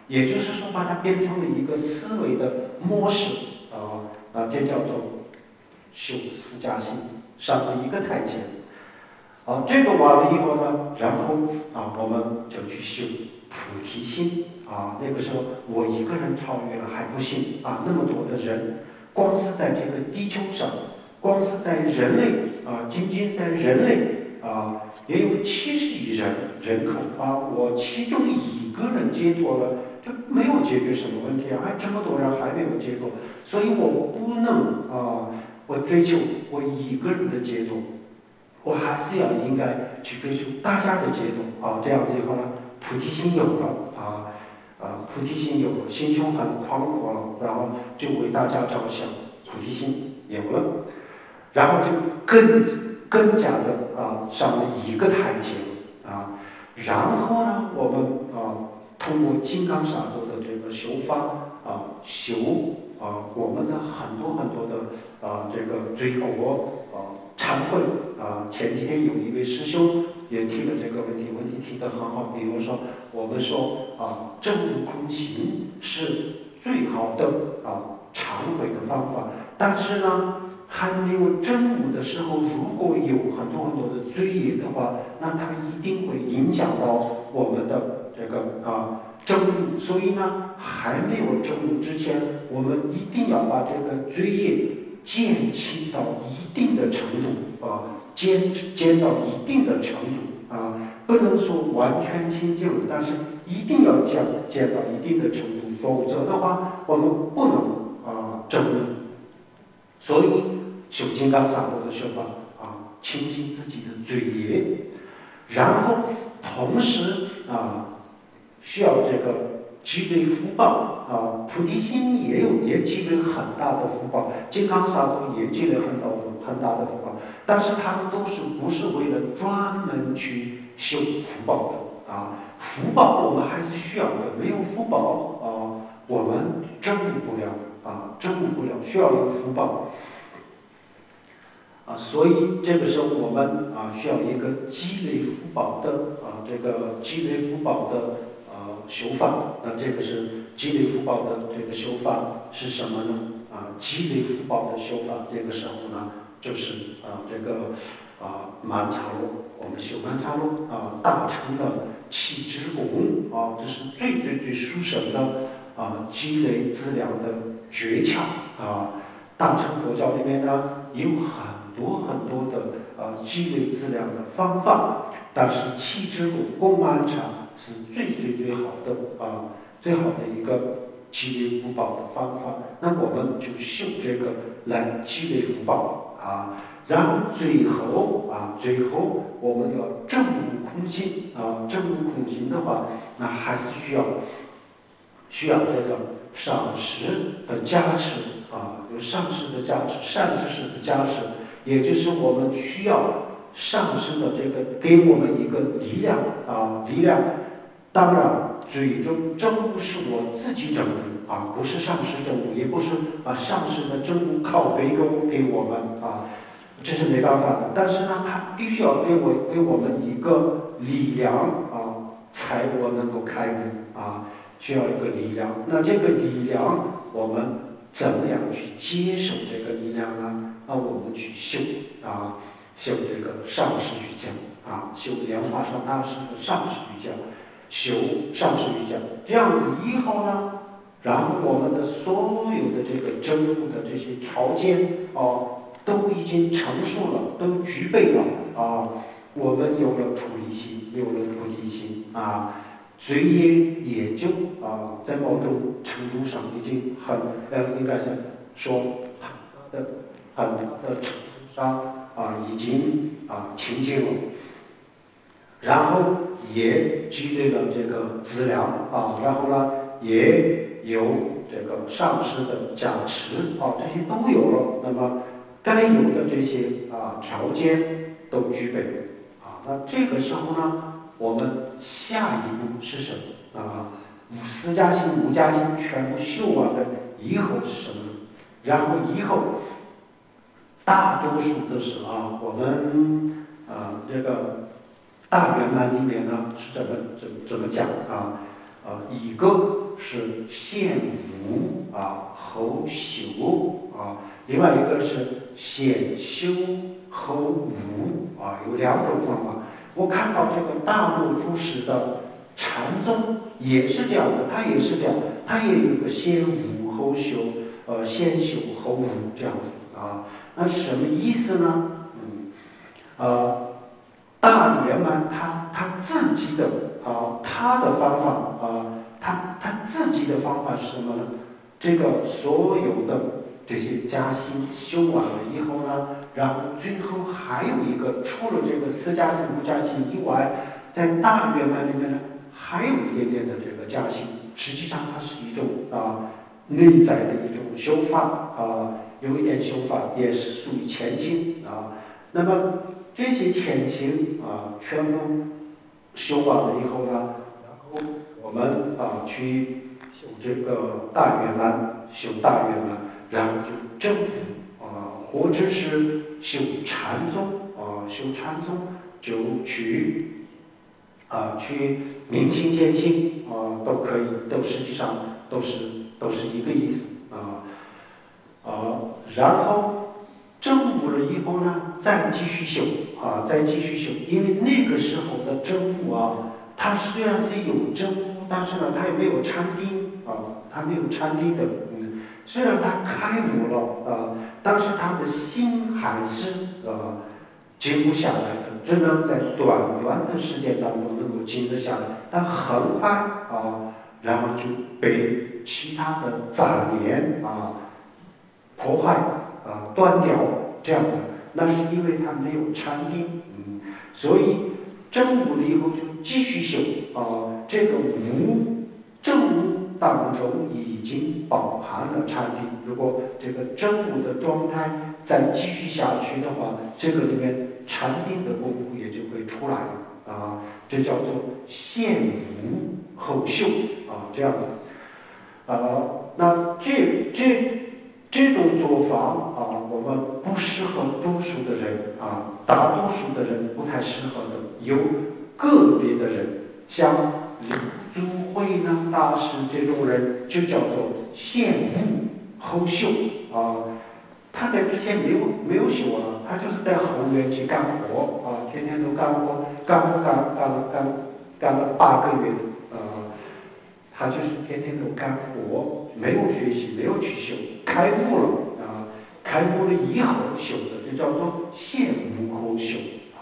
也就是说把它变成了一个思维的模式这叫做修四加心，上了一个台阶。这个完了以后呢，然后我们就去修菩提心那个时候我一个人超越了还不行那么多的人，光是在这个地球上，光是在人类仅仅在人类也有70亿人口我其中一个人解脱了，就没有解决什么问题还这么多人还没有解脱，所以我不能我追求我一个人的解脱，我还是应该去追求大家的解脱这样子以后呢，菩提心有了菩提心有了，心胸很宽阔了，然后就为大家着想，菩提心有了，然后就更加的上了一个台阶然后呢，我们通过金刚萨埵的这个修法修我们的很多的这个罪过忏悔前几天有一位师兄也提了这个问题提得很好，比如说我们说证悟空行是最好的忏悔的方法，但是呢还没有证悟的时候，如果有很多的罪业的话，那它一定会影响到我们的这个证悟，所以呢还没有证悟之前，我们一定要把这个罪业减轻到一定的程度减到一定的程度不能说完全清净了，但是一定要减到一定的程度，否则的话我们不能证悟。所以修金刚萨埵的修法清净自己的罪业，然后同时需要这个积累福报菩提心也积累很大的福报，金刚萨埵也积累很大的福报，但是他们不是为了专门去修福报的福报我们还是需要的，没有福报我们证悟不了，需要有福报所以这个时候我们需要一个积累福报的这个积累福报的修法。那这个是积累福报的这个修法是什么呢？积累福报的修法，这个时候呢就是这个曼荼罗，我们修曼荼罗大乘的气之功这是最殊胜的积累资粮的诀窍大乘佛教里面呢有很多的积累资粮的方法，但是气之功曼荼是最好的最好的一个积累福报的方法。那我们就修这个来积累福报然后最后我们要证悟空性证悟空性的话，那还是需要这个上师的加持有上师的加持，善知识的加持，也就是我们需要上师的这个给我们一个力量力量。当然最终证悟是我自己证悟不是上师证悟，也不是上师的证悟靠背给我们这是没办法的。但是呢他必须要给我们一个力量才我能够开悟需要一个力量。那这个力量我们怎么样去接受这个力量呢？我们去修修这个上师瑜伽修莲花上大师的上师瑜伽，修上师瑜伽，这样子以后呢，然后我们的所有的这个证悟的这些条件都已经成熟了，都具备了我们有了出离心，有了菩提心罪业也就在某种程度上已经应该是说很大的程度上已经清净了，然后也积累了这个资粮然后呢也有这个上师的加持这些都有了，那么该有的这些条件都具备那这个时候呢我们下一步是什么四加心五加心全部修完了以后是什么？然后以后大多数都是我们这个大圆满里面呢是这么讲一个是先无后修另外一个是先修后无有两种方法。我看到这个大陆诸史的禅宗也是这样的，他也是这样，他也有个先无后修，先修后无这样子那什么意思呢？大圆满他自己的他的方法他自己的方法是什么呢？这个所有的这些加行修完了以后呢，然后最后还有一个，除了这个四加行、五加行以外，在大圆满里面呢，还有一点点的这个加行。实际上它是一种内在的一种修法有一点修法也是属于前行那么这些前行全部修完了以后呢，然后我们去修这个大圆满，修大圆满，然后就证悟或者是修禅宗修禅宗就去明心见性都可以，都实际上都是一个意思然后证悟了以后呢，再继续修再继续修，因为那个时候的证悟它虽然是有证悟，但是呢，它也没有禅定它没有禅定的虽然他开悟了但是他的心还是静不下来的，只能在短短的时间当中能够静得下来，但很快然后就被其他的杂念破坏断掉这样的，那是因为他没有禅定所以证悟了以后就继续修这个无证悟当中已经包含了禅定，如果这个证悟的状态再继续下去的话，这个里面禅定的功夫也就会出来了这叫做先无后修这样的那这种做法我们不适合多数的人大多数的人不太适合的，有个别的人，像刘祖慧能大师这种人，就叫做先悟后修他在之前没有修他就是在后院去干活天天都干活，干了8个月他就是天天都干活，没有学习，没有去修，开悟了开悟了以后修的，就叫做先悟后修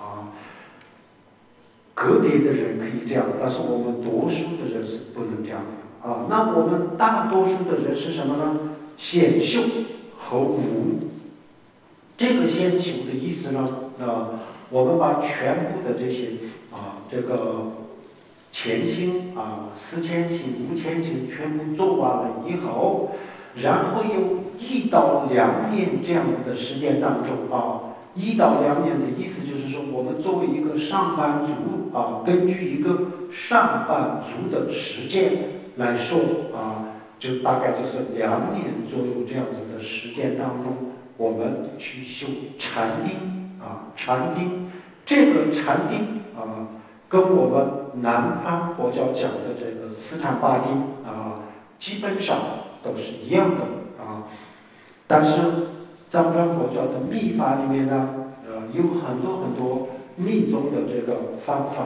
个别的人可以这样，但是我们多数的人是不能这样子那我们大多数的人是什么呢？先修后悟。这个先修的意思呢我们把全部的这些这个前行4千行、5千行全部做完了以后，然后有1到2年这样子的时间当中1到2年的意思就是说，我们作为一个上班族根据一个上班族的时间来说就大概就是2年左右这样子的时间当中，我们去修禅定禅定这个禅定跟我们南传佛教讲的这个四禅八定基本上都是一样的但是藏传佛教的密法里面呢有很多密宗的这个方法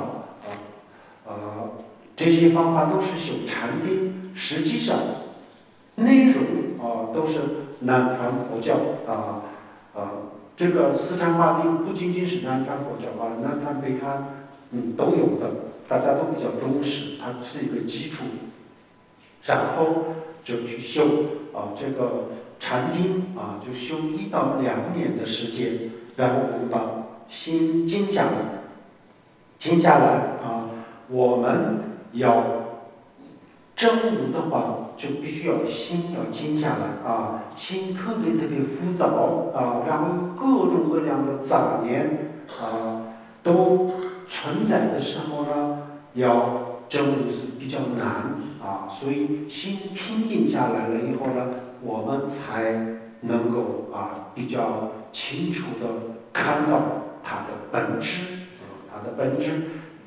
这些方法都是修禅定，实际上内容都是南传佛教这个四禅八定不仅仅是南传佛教南传北传都有的，大家都比较重视，它是一个基础，然后就去修这个禅定就修1到2年的时间，然后我们把心静下来我们要证悟的话，就必须要心要静下来心特别浮躁然后各种各样的杂念都存在的时候呢，要证悟是比较难所以心平静下来了以后呢，我们才能够比较清楚的看到它的本质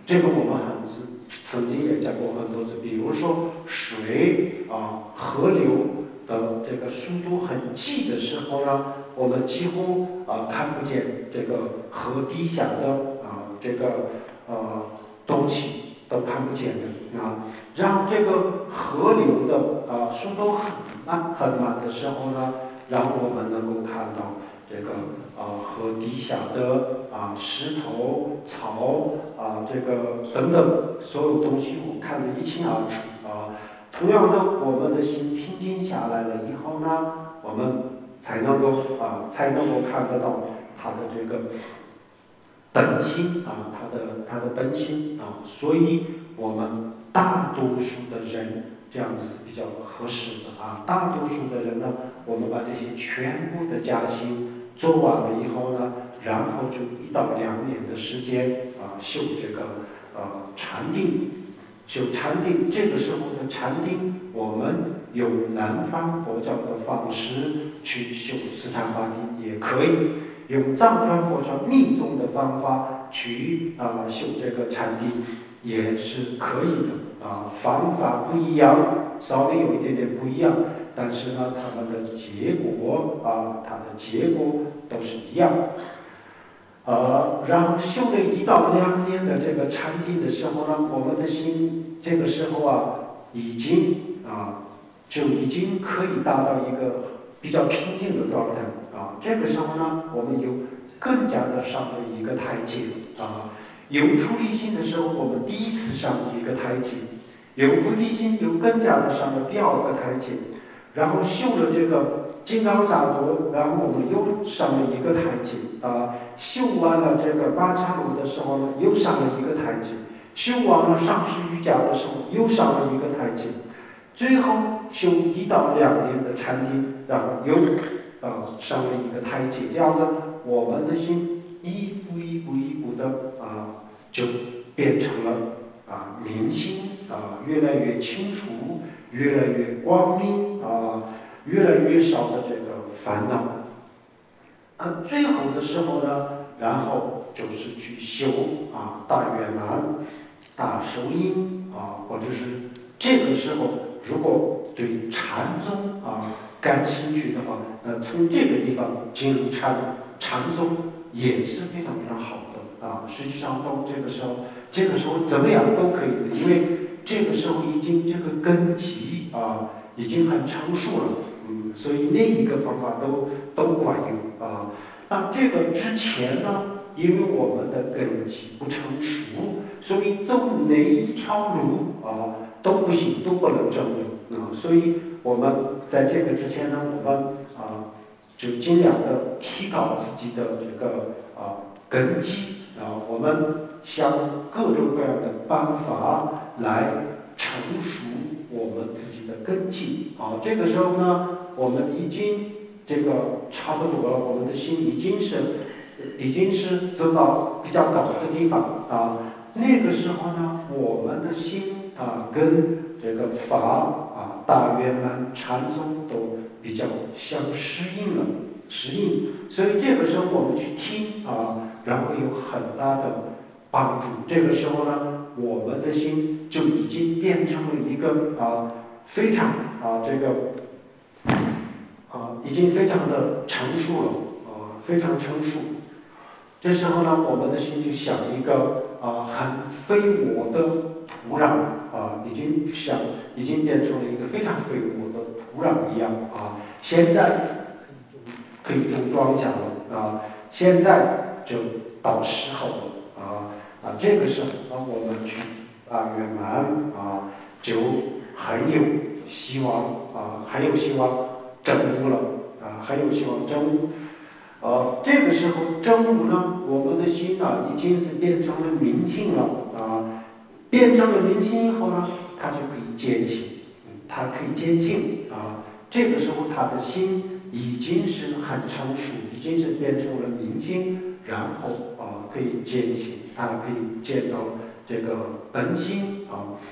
这个我们曾经也讲过很多次，比如说水河流的这个速度很急的时候呢，我们几乎看不见这个河底下的这个东西都看不见的让这个河流的速度很慢的时候呢，让我们能够看到这个河底下的石头、草这个等等所有东西，我看得一清二楚同样的，我们的心平静下来了以后呢，我们才能够看得到它的这个本心它的本心所以我们大多数的人这样子是比较合适的大多数的人呢，我们把这些全部的加薪做完了以后呢，然后就1到2年的时间修这个禅定。修禅定，这个时候的禅定，我们用南传佛教的方式去修四禅八定也可以，用藏传佛教密宗的方法去修这个禅定也是可以的方法不一样，稍微有一点点不一样，但是呢，它们的结果都是一样。然后修了1到2年的这个禅定的时候呢，我们的心这个时候已经可以达到一个比较平静的状态这个时候呢，我们有更加的上了一个台阶有出离心的时候，我们第1次上一个台阶；有菩提心，有更加的上了第2个台阶。然后修了这个金刚萨埵，然后我们又上了一个台阶修完了这个八禅炉的时候呢，又上了一个台阶；修完了上师瑜伽的时候，又上了一个台阶。最后修1到2年的禅定，然后又上了一个台阶。这样子，我们的心一步的就变成了明心越来越清楚，越来越光明越来越少的这个烦恼最后的时候呢，然后就是去修大圆满、大手印或者是这个时候，如果对禅宗感兴趣的话，那从这个地方进入禅宗也是非常非常好的实际上到这个时候怎么样都可以的，因为这个时候已经这个根基已经很成熟了所以那一个方法都管用那这个之前呢，因为我们的根基不成熟，所以走哪一条路都不行，都不能证明所以我们在这个之前呢，我们就尽量的提高自己的这个根基我们想各种各样的办法来成熟我们自己的根基这个时候呢，我们已经这个差不多了，我们的心已经是走到比较高的地方那个时候呢，我们的心跟这个法大圆满禅宗都比较相适应，所以这个时候我们去听然后有很大的帮助。这个时候呢，我们的心就已经变成了一个非常这个已经非常的成熟了非常成熟。这时候呢，我们的心就像一个很非我的土壤已经变成了一个非常非我的土壤一样现在可以种庄稼了现在就到时候了这个时候呢，我们去圆满就很有希望证悟了很有希望证悟这个时候证悟呢，我们的心已经是变成了明心了变成了明心以后呢，它就可以坚信这个时候他的心已经是很成熟，已经是变成了明心，然后可以坚信，他可以见到这个本心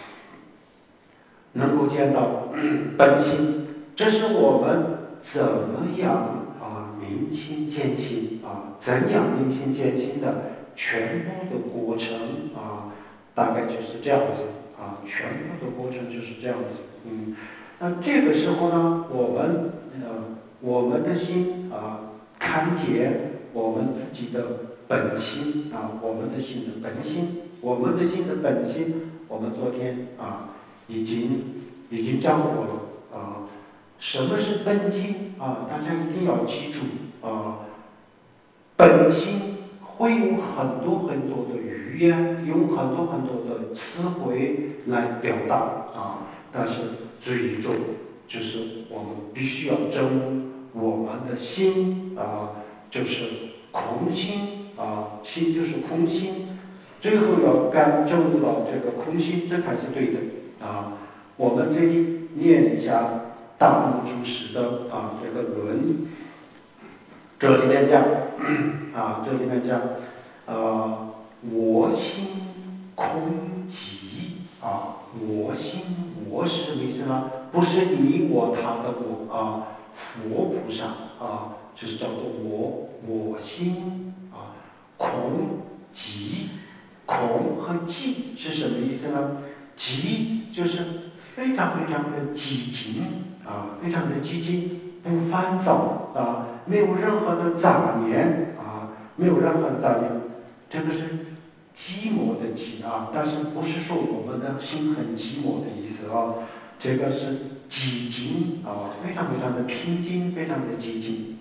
能够见到本心，这是我们怎么样明心见性怎样明心见性的全部的过程大概就是这样子啊，全部的过程就是这样子。那这个时候呢，我们的心啊，看见我们自己的本心啊，我们的心的本心，我们的心的本心，我们昨天啊已经讲过了啊。什么是本心啊？大家一定要记住啊，本心会有很多很多的语言，用很多很多的词汇来表达啊，但是最终就是我们必须要证悟我们的心啊，就是空心啊，心就是空心，最后要证悟到这个空心，这才是对的啊。我们这里念一下大木主师的这个论，这里面讲我心空寂啊，我心我是什么意思呢？不是你我他的我啊，佛菩萨啊，就是叫做我心啊，空寂，空和寂是什么意思呢？寂就是非常非常的寂静啊，非常的寂静，不烦躁啊，没有任何的杂念啊，没有任何的杂念，这个是寂寞的寂啊，但是不是说我们的心很寂寞的意思啊，这个是寂静啊，非常非常的平静，非常的寂静，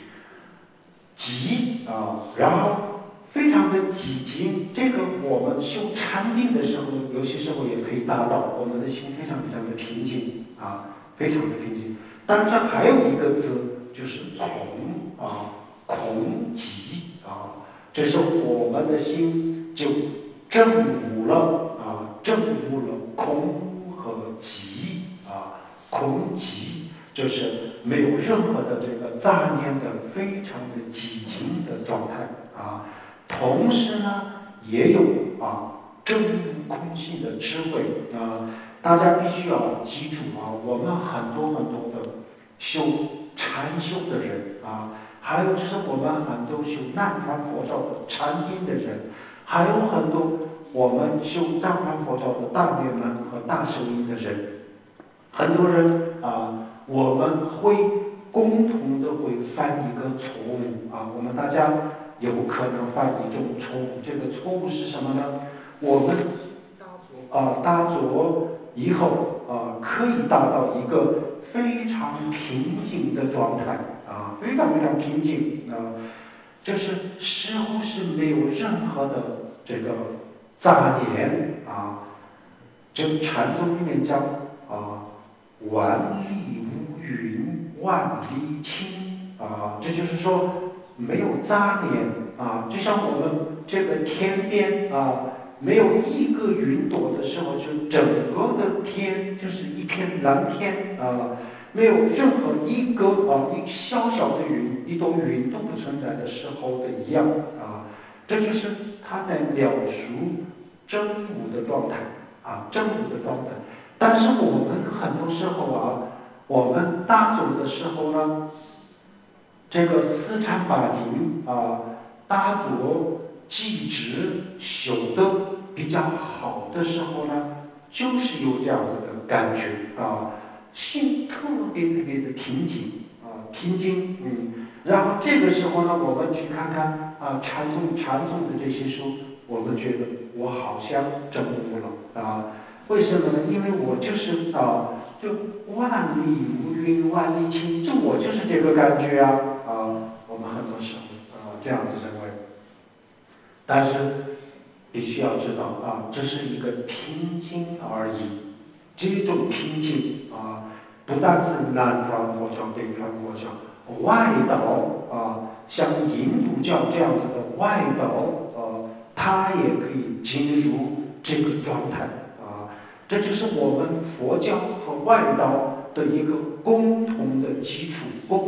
寂啊，然后非常的寂静，这个我们修禅定的时候，有些时候也可以达到，我们的心非常非常的平静啊，非常的平静。但是还有一个字就是空啊，空寂啊，这是我们的心就证悟了啊，证悟了空和寂啊，空寂就是没有任何的这个杂念的，非常的寂静的状态啊。同时呢，也有证悟空性的智慧啊。大家必须要记住啊，我们很多很多的修禅修的人啊，还有就是我们很多修南传佛教的禅定的人，还有很多我们修藏传佛教的大圆满和大手印的人，很多人我们会共同的会犯一个错误啊，我们大家有可能犯一种错误，这个错误是什么呢？我们打坐以后可以达到一个非常平静的状态啊，非常非常平静啊，就是似乎是没有任何的这个杂念啊。这禅宗里面讲万里无云，万里晴啊，这就是说没有杂念啊，就像我们这个天边没有一个云朵的时候，就整个的天就是一片蓝天啊，没有任何一个一小小的云，一朵云都不存在的时候的一样啊，这就是他在描述真悟的状态啊，真悟的状态。但是我们很多时候我们打坐的时候呢，这个四禅八定打坐机制修得比较好的时候呢，就是有这样子的感觉心特别特别的平静平静然后这个时候呢，我们去看看禅宗的这些书，我们觉得我好像证悟了为什么呢？因为我就是就万里无云万里晴，就我就是这个感觉我们很多时候这样子认为，但是必须要知道这是一个平静而已。这种平静不但是南传佛教、北传佛教，外道像印度教这样子的外道它也可以进入这个状态这就是我们佛教和外道的一个共同的基础，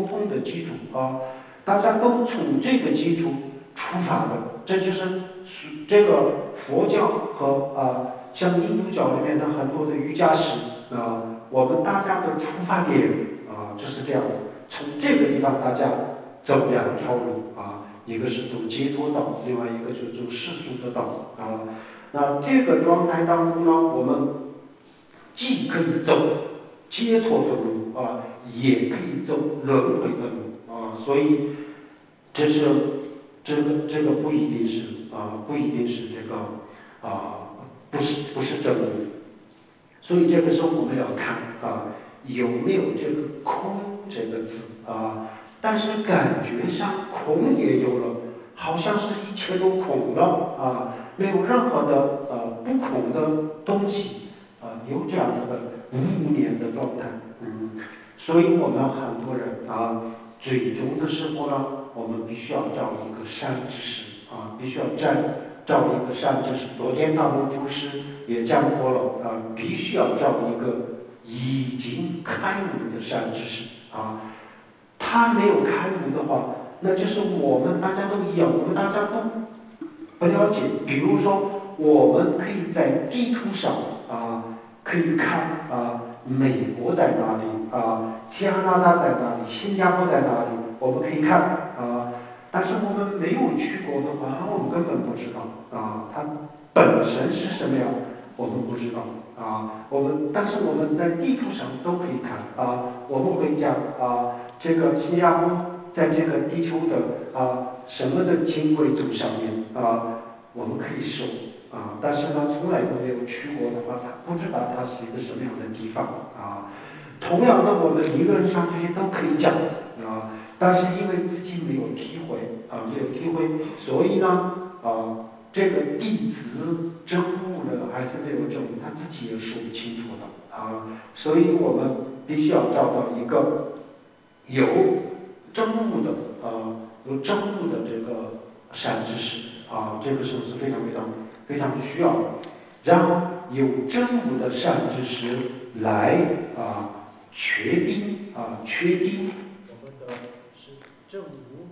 大家都从这个基础出发的，这就是这个佛教和像印度教里面的很多的瑜伽师我们大家的出发点就是这样的，从这个地方大家走两条路一个是走解脱道，另外一个就是走世俗的道啊。那这个状态当中呢，我们既可以走解脱的路啊，也可以走轮回的路啊，所以这是这个不一定是不一定是这个不是真路，所以这个时候我们要看有没有这个空这个字啊，但是感觉上空也有了，好像是一切都空了啊，没有任何的不空的东西有这样的无念的状态，所以我们很多人最终的时候呢，我们必须要找一个善知识必须要找一个善知识。昨天大陆祖师也讲过了必须要找一个已经开悟的善知识他没有开悟的话，那就是我们大家都一样，我们大家都不了解。比如说，我们可以在地图上可以看美国在哪里加拿大在哪里，新加坡在哪里，我们可以看但是我们没有去过的话，我们根本不知道它本身是什么样，我们不知道但是我们在地图上都可以看我们会讲这个新加坡在这个地球的什么的经纬度上面我们可以搜但是呢，从来都没有去过的话，他不知道它是一个什么样的地方同样的，我们理论上这些都可以讲但是因为自己没有体会没有体会，所以呢这个弟子证悟了还是没有证悟，他自己也说不清楚的所以我们必须要找到一个有证悟的有证悟的这个善知识这个时候是非常需要的。然后有证悟的善知识来确定我们的是证悟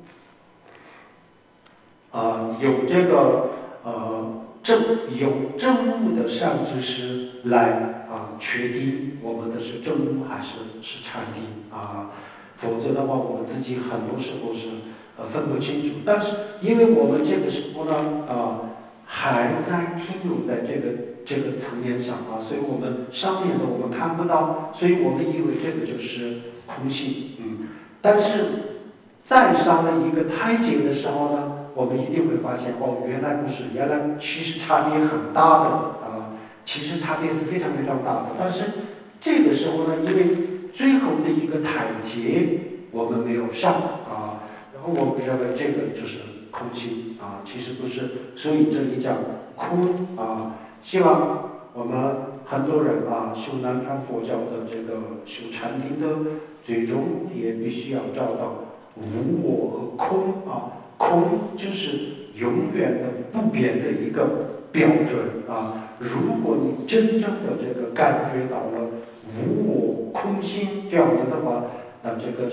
有这个有证悟的善知识来确定我们的是证悟还是禅定否则的话，我们自己很多时候是分不清楚。但是因为我们这个时候呢还在停留在这个层面上所以我们上面的我们看不到，所以我们以为这个就是空性但是再上了一个台阶的时候呢，我们一定会发现原来不是，原来其实差别很大的其实差别是非常大的。但是这个时候呢，因为最后的一个台阶我们没有上然后我们认为这个就是空性其实不是。所以这里讲空希望我们很多人修南传佛教的这个修禅定的，最终也必须要找到无我和空空就是永远的不变的一个标准如果你真正的这个感觉到了无我空心这样子的话，那这个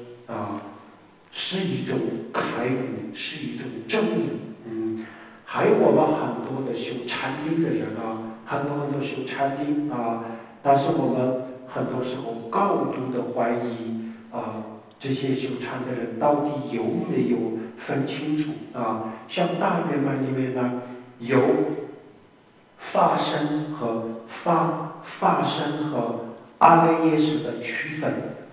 是一种开悟，是一种证悟还有我们很多的修禅定的人很多修禅定但是我们很多时候高度的怀疑这些修禅的人到底有没有分清楚像大圆满里面呢有法身和阿赖耶识的区分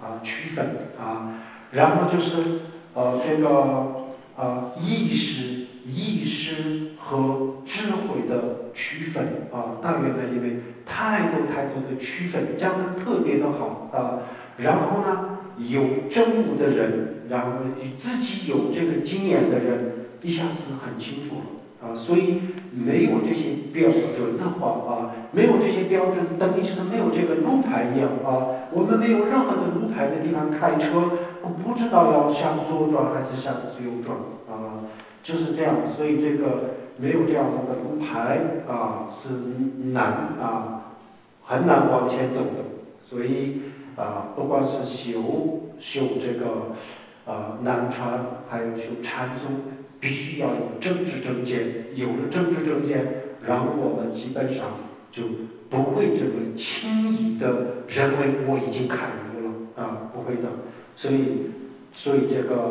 然后就是这个意识和智慧的区分大圆满里面太多的区分，讲得特别的好然后呢，有证悟的人，然后自己有这个经验的人，一下子很清楚了所以没有这些标准的话没有这些标准，等于就是没有这个路牌一样我们没有任何的路牌的地方开车，我不知道要向左转还是向右转就是这样。所以这个没有这样子的路牌是难很难往前走的。所以不管是修这个南传，还有修禅宗，必须要有政治正见。有了政治正见，然后我们基本上就不会这么轻易的认为我已经开悟了不会的。所以这个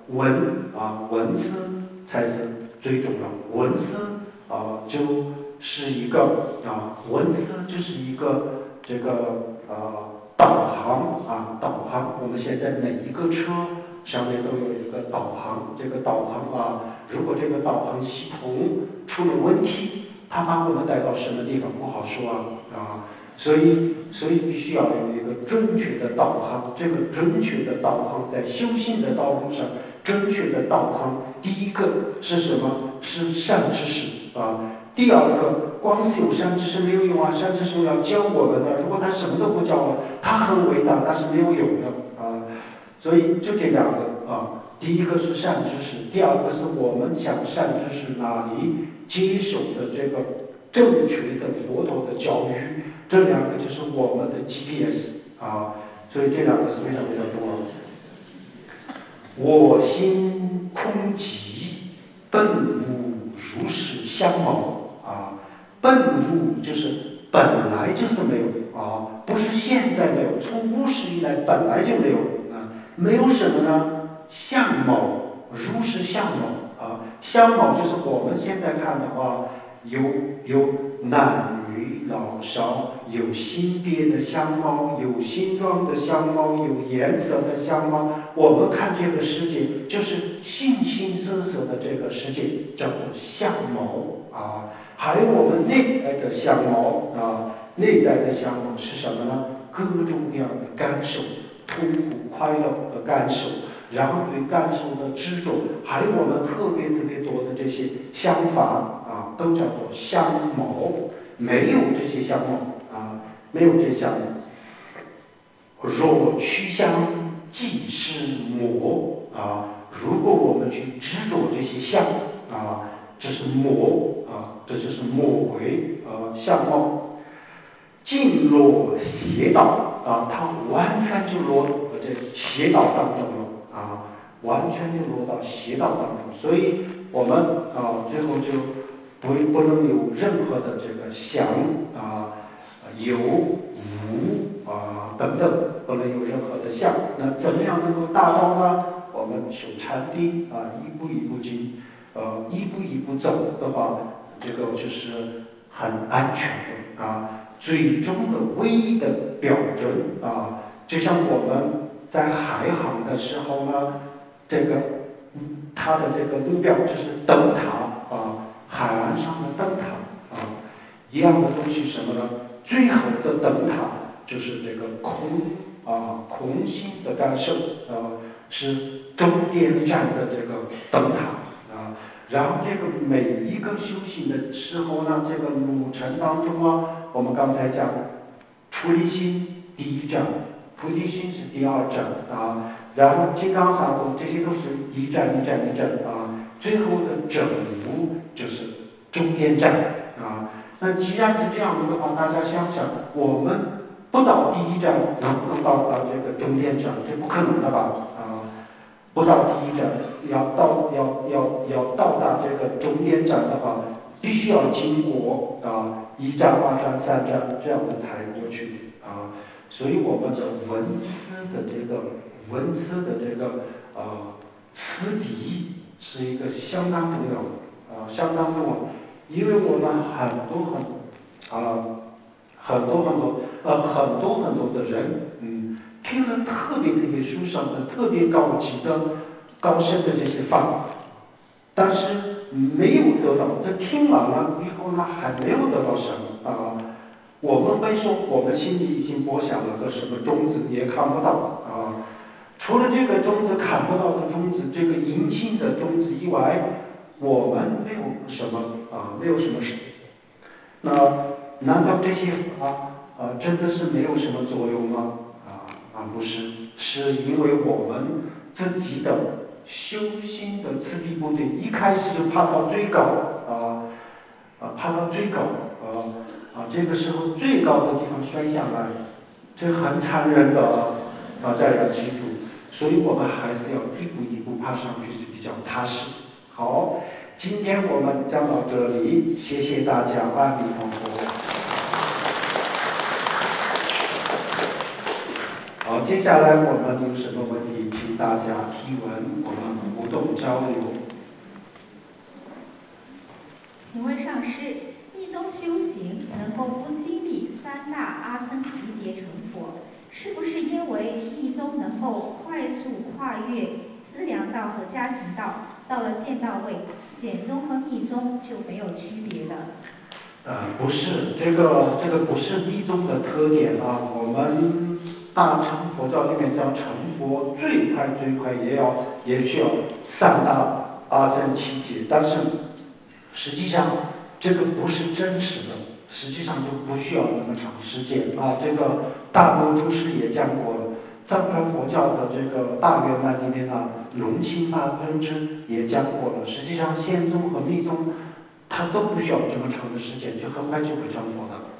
文思才是最重要。文思就是一个文思就是一个这个导航。我们现在每一个车上面都有一个导航，这个导航如果这个导航系统出了问题，它把我们带到什么地方不好说所以必须要有一个准确的导航。这个准确的导航在修行的道路上，准确的导航，第一个是什么？是善知识第二个，光是有善知识没有用善知识要教我们的。如果他什么都不教了，他很伟大，但是没有用的所以就这两个第一个是善知识，第二个是我们向善知识那里接受的这个正确的佛陀的教育，这两个就是我们的 GPS 所以这两个是非常非常重要的。我心空寂，本无如是相貌本无就是本来就是没有不是现在没有，从无始以来本来就没有没有什么呢？相貌，如是相貌相貌就是我们现在看的话，有男女老少，有性别的相貌，有形状的相貌，有颜色的相貌。我们看这个世界，就是形形色色的这个世界，叫做相貌还有我们内在的相貌内在的相貌是什么呢？各种各样的感受，痛苦、快乐的感受，然后对感受的执着，还有我们特别多的这些想法都叫做相貌。没有这些相貌没有这相貌。若趋向即是魔如果我们去执着这些相这是魔这就是魔为相貌。尽落邪道它完全就落这邪道当中了完全就落到邪道当中。所以我们最后就不能有任何的这个想有无等等，不能有任何的相。那怎么样能够达到呢？我们修禅定一步一步进一步一步走的话，这个就是很安全的最终的唯一的标准就像我们在海航的时候呢，这个它的这个目标就是灯塔海岸上的灯塔一样的东西什么呢？最后的灯塔就是这个空心的感受是终点站的这个灯塔然后这个每一个修行的时候呢，这个路程当中我们刚才讲出离心第一站，菩提心是第二站然后金刚萨埵这些都是一站最后的整悟就是终点站那既然是这样的话，大家想想，我们不到第一站能不能到达这个终点站？这不可能的吧不到第一站，要到达这个终点站的话，必须要经过一站、二站、三站这样子才过去所以我们的文思的这个词底是一个相当重要相当重要，因为我们很多的人听了特别殊胜的、特别高级的、高深的这些法，但是没有得到。他听完了以后呢，还没有得到什么我们会说，我们心里已经播下了个什么种子，也看不到除了这个种子看不到的种子，这个隐性的种子以外，我们没有什么没有什么事。那难道这些真的是没有什么作用吗？不是，是因为我们自己的修心的次第不对，一开始就爬到最高爬到最高这个时候最高的地方摔下来，这很残忍的大家要记住。所以我们还是要一步一步爬上去，是比较踏实。好，今天我们讲到这里，谢谢大家，阿弥陀佛。好，接下来我们有什么问题，请大家提问，我们互动交流。 请问上师，密宗修行能够不经历三大阿僧祇劫成佛，是不是因为密宗能够快速跨越资粮道和加行道，到了见道位，显宗和密宗就没有区别了？ 不是，这个不是密宗的特点啊。我们大乘佛教里面讲成佛，最快也需要三大阿僧祇劫，但是实际上这个不是真实的，实际上就不需要那么长时间啊。这个大摩祖师也讲过了，藏传佛教的这个大圆满里面啊，龙钦法分支也讲过了。实际上显宗和密宗它都不需要这么长的时间，就很快就会成佛的。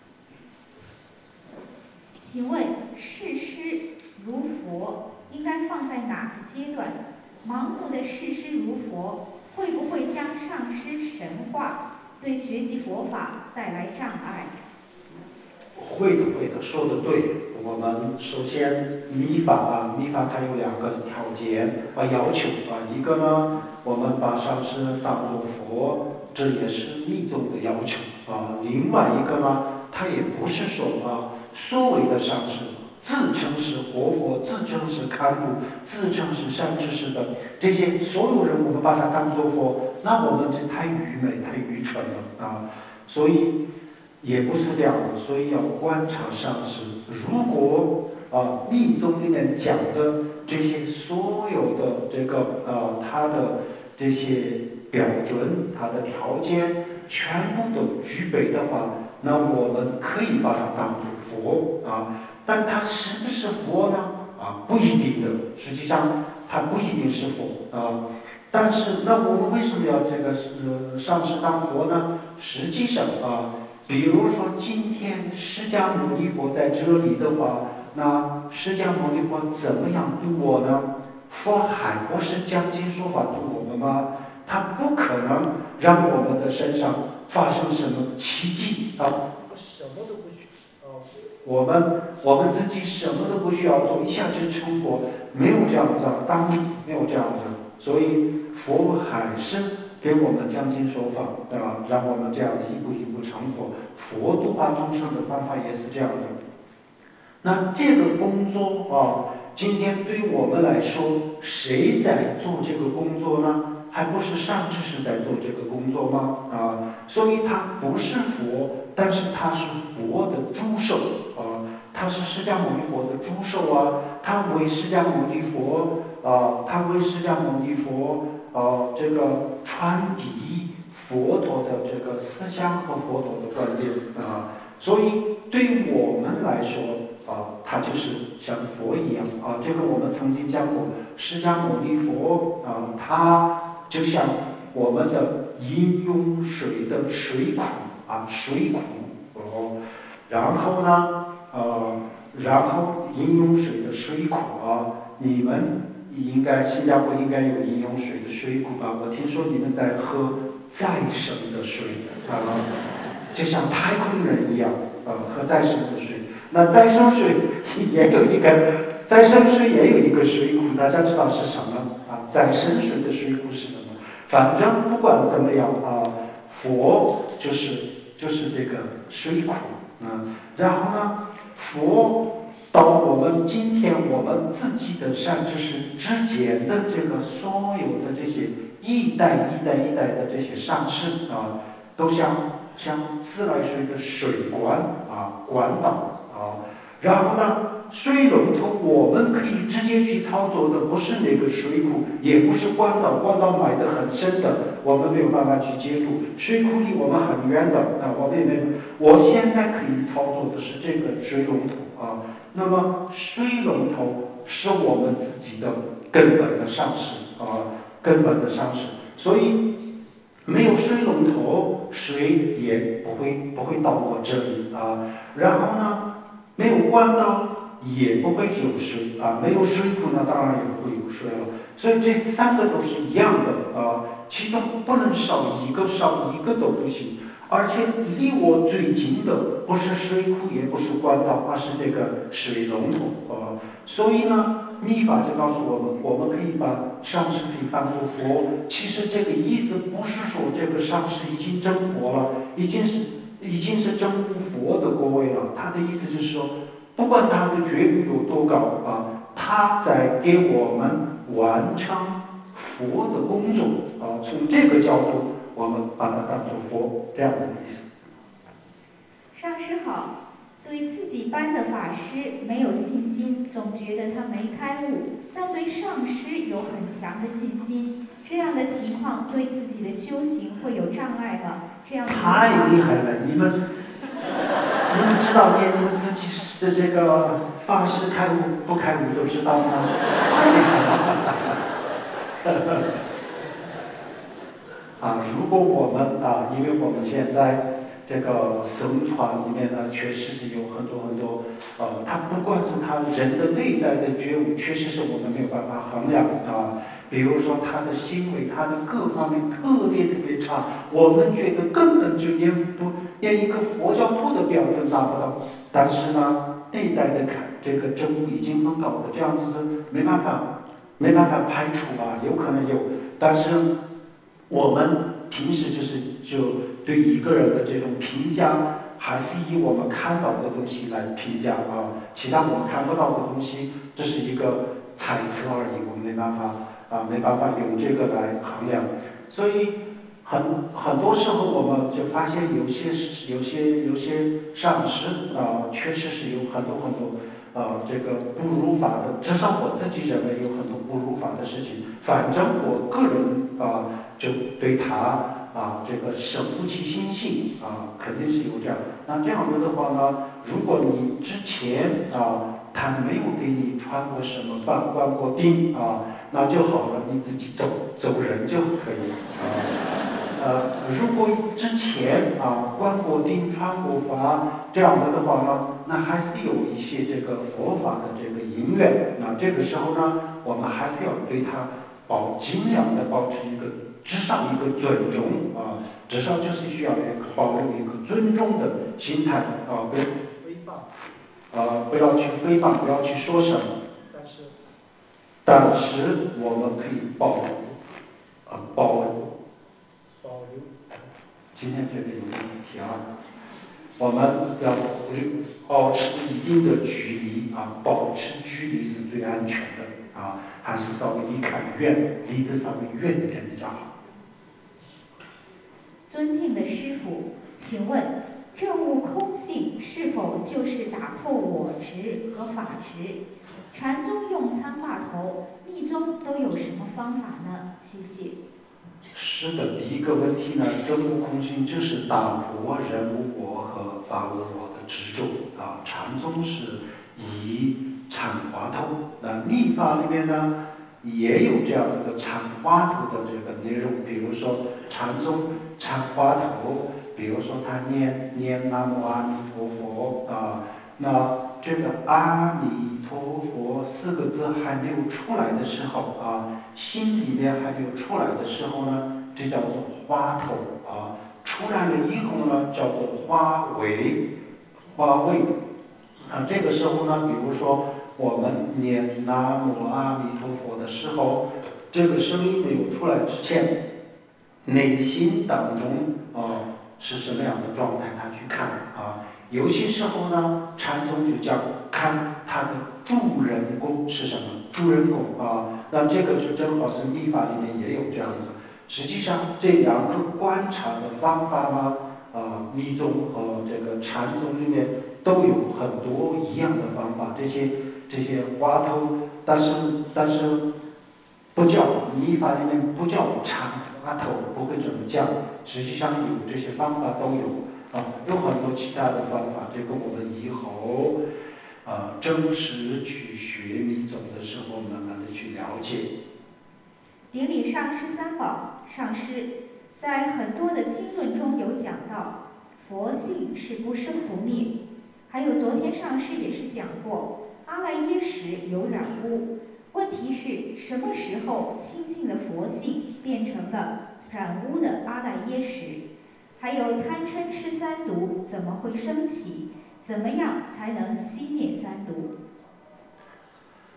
请问视师如佛应该放在哪个阶段？盲目的视师如佛，会不会将上师神化，对学习佛法带来障碍？ 会的，说的对。我们首先密法它有两个条件要求一个呢，我们把上师当作佛，这也是密宗的要求另外一个呢，它也不是说所谓的上师自称是活佛，自称是堪布，自称是善知识的这些所有人，我们把它当作佛，那我们这太愚昧、太愚蠢了所以也不是这样子，所以要观察上师。如果密宗里面讲的这些所有的这个它的这些标准、它的条件全部都具备的话，那我们可以把它当作佛但它是不是佛呢？不一定的。实际上它不一定是佛但是那我们为什么要这个上师当佛呢？实际上比如说今天释迦牟尼佛在这里的话，那释迦牟尼佛怎么样度我呢？佛还不是讲经说法度我们吗？他不可能让我们的身上发生什么奇迹什么都不需我们自己什么都不需要做，一下就成佛，没有这样子当然没有这样子。所以佛还是给我们讲经说法让我们这样子一步一步成佛。佛度化众生的方法也是这样子。那这个工作今天对于我们来说，谁在做这个工作呢？还不是善知识在做这个工作吗？所以他不是佛，但是他是佛的助手他是释迦牟尼佛的助手他为释迦牟尼佛这个传递佛陀的这个思想和佛陀的观点所以对于我们来说他就是像佛一样这个我们曾经讲过，释迦牟尼佛他就像我们的饮用水的水库水库然后呢然后饮用水的水库你们新加坡应该有饮用水的水库吧？我听说你们在喝再生的水就像太空人一样喝再生的水。那再生水也有一个水库，大家知道是什么再生水的水库是什么？反正不管怎么样佛就是这个水库然后呢，佛到我们今天我们自己的善知识之间的这个所有的这些一代的这些上师都像自来水的水管管道然后呢，水龙头我们可以直接去操作的，不是那个水库，也不是管道埋得很深的，我们没有办法去接触。水库离我们很远的我现在可以操作的是这个水龙头那么水龙头是我们自己的根本的上师所以没有水龙头，水也不会到我这里然后呢，没有管道也不会有水没有水库呢，当然也不会有水了。所以这三个都是一样的其中不能少一个都不行。而且离我最近的不是水库，也不是管道，而是这个水龙头所以呢， 密法就告诉我们，我们可以把上师可以当作佛。其实这个意思不是说这个上师已经成佛了，已经是证悟佛的果位了。他的意思就是说，不管他的觉悟有多高啊，他在给我们完成佛的工作啊。从这个角度，我们把它当作佛这样的意思。 上师好。对自己班的法师没有信心，总觉得他没开悟，但对上师有很强的信心，这样的情况对自己的修行会有障碍吗？这样太厉害了！你们知道连你们自己的这个法师开悟不开悟都知道吗？太厉害了！如果我们因为我们现在这个僧团里面呢，确实是有很多他不管是他人的内在的觉悟，确实是我们没有办法衡量比如说他的行为，他的各方面特别差，我们觉得根本就连一个佛教徒的标准达不到。但是呢，内在的这个证悟已经很高的，这样子是没办法排除有可能有，但是我们平时就对一个人的这种评价，还是以我们看到的东西来评价其他我们看不到的东西，这是一个猜测而已，我们没办法用这个来衡量。所以很多时候我们就发现有些上师确实是有很多这个不如法的，至少我自己认为有很多不如法的事情。反正我个人就对他这个生不起心性肯定是有这样。那这样子的话呢，如果你之前他没有给你传过什么饭，关过丁那就好了，你自己走人就可以如果之前关过丁、传过法这样子的话呢，那还是有一些这个佛法的这个因缘。那这个时候呢，我们还是要对他尽量的保持至少一个尊重至少就是需要保留一个尊重的心态不要诽谤不要去诽谤，不要去说什么。但是我们可以保留。今天这个有问题我们要保持一定的距离保持距离是最安全的还是稍微离得稍微远一点比较好。 尊敬的师父，请问证悟空性是否就是打破我执和法执？禅宗用参话头，密宗都有什么方法呢？谢谢。 是的，第一个问题呢，证悟空性就是打破人无我和法无我的执着禅宗是以禅话头，那密法里面呢也有这样一个禅话头的这个内容，比如说禅宗禅话头，比如说他念南无阿弥陀佛那这个阿弥陀佛4个字还没有出来的时候心里面还没有出来的时候呢，这叫做花头出来了以后呢，叫做花尾这个时候呢，比如说我们念南无阿弥陀佛的时候，这个声音没有出来之前，内心当中是什么样的状态，他去看有些时候呢，禅宗就讲看他的助人功是什么，助人功那这个就正好是密法里面也有这样子。实际上这两个观察的方法呢密宗和这个禅宗里面都有很多一样的方法，这些花头，但是不叫密法里面不叫禅花头，不会这么讲。实际上有这些方法都有有很多其他的方法，这个我们以后正式去学密宗的时候慢慢的去了解。 顶礼上师三宝，上师在很多的经论中有讲到，佛性是不生不灭。还有昨天上师也是讲过，阿赖耶识有染污。问题是什么时候清净的佛性变成了染污的阿赖耶识？还有贪嗔痴三毒怎么会升起？怎么样才能熄灭三毒？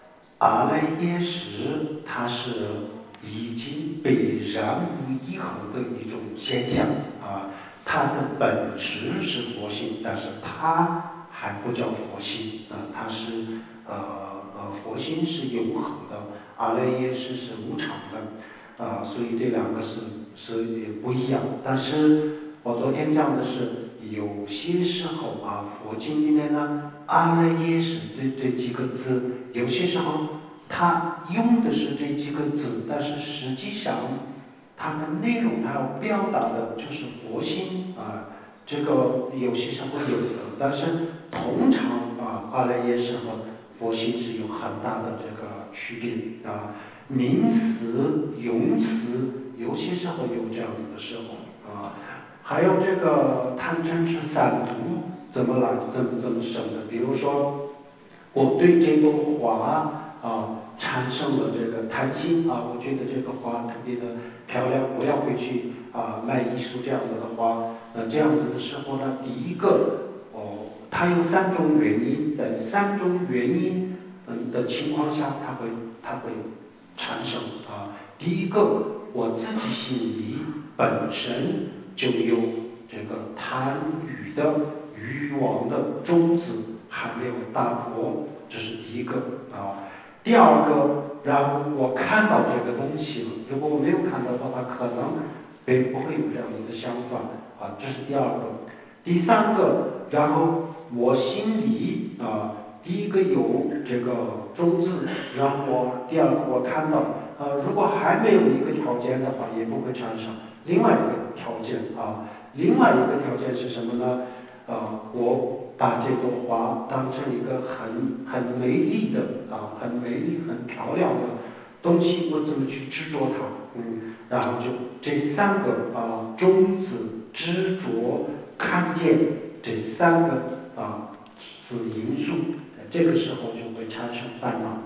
阿赖耶识它是已经被染污以后的一种现象啊，它的本质是佛性，但是它还不叫佛性啊，它是佛性是永恒的，阿赖耶识是无常的啊，所以这两个是也不一样。但是我昨天讲的是，有些时候啊，佛经里面呢，阿赖耶识这几个字，有些时候它用的是这几个字，但是实际上它的内容它要表达的就是佛性啊，这个有些时候有的，但是通常啊，阿赖耶识和佛性是有很大的这个区别啊，名词、用词有些时候有这样子的时候啊，还有这个贪嗔痴三毒怎么来，怎么生的？比如说，我对这朵花啊产生了这个贪心啊，我觉得这个花特别的漂亮，我要回去啊买一束这样子的花。那这样子的时候呢，第一个它有三种原因，在三种原因的情况下，它会产生啊。第一个，我自己心里本身就有这个贪欲的欲望的种子还没有打破，这是第一个啊。第二个，然后我看到这个东西了，如果我没有看到的话，可能不会有这样子的想法啊，这是第二个。第三个，然后我心里第一个有这个种子，然后第二个我看到如果还没有一个条件的话，也不会产生另外一个条件啊。另外一个条件是什么呢？我把这朵花当成一个很美丽的很美丽、很漂亮的东西，我怎么去执着它？然后就这三个种子、执着、看见这三个是因素，这个时候就会产生烦恼。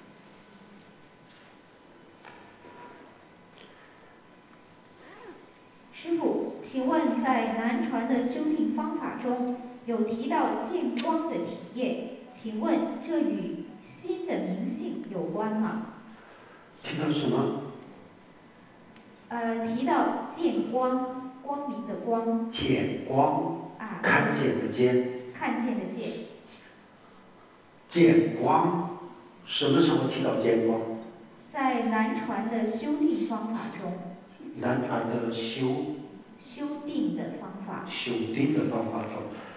师父，请问在南传的修定方法中有提到见光的体验，请问这与心的明性有关吗？ 提到什么？ 提到见光，光明的光。 见光啊，看见的见。 看见的见。 见光，什么时候提到见光？ 在南传的修定方法中。 南传的修定的方法。 修定的方法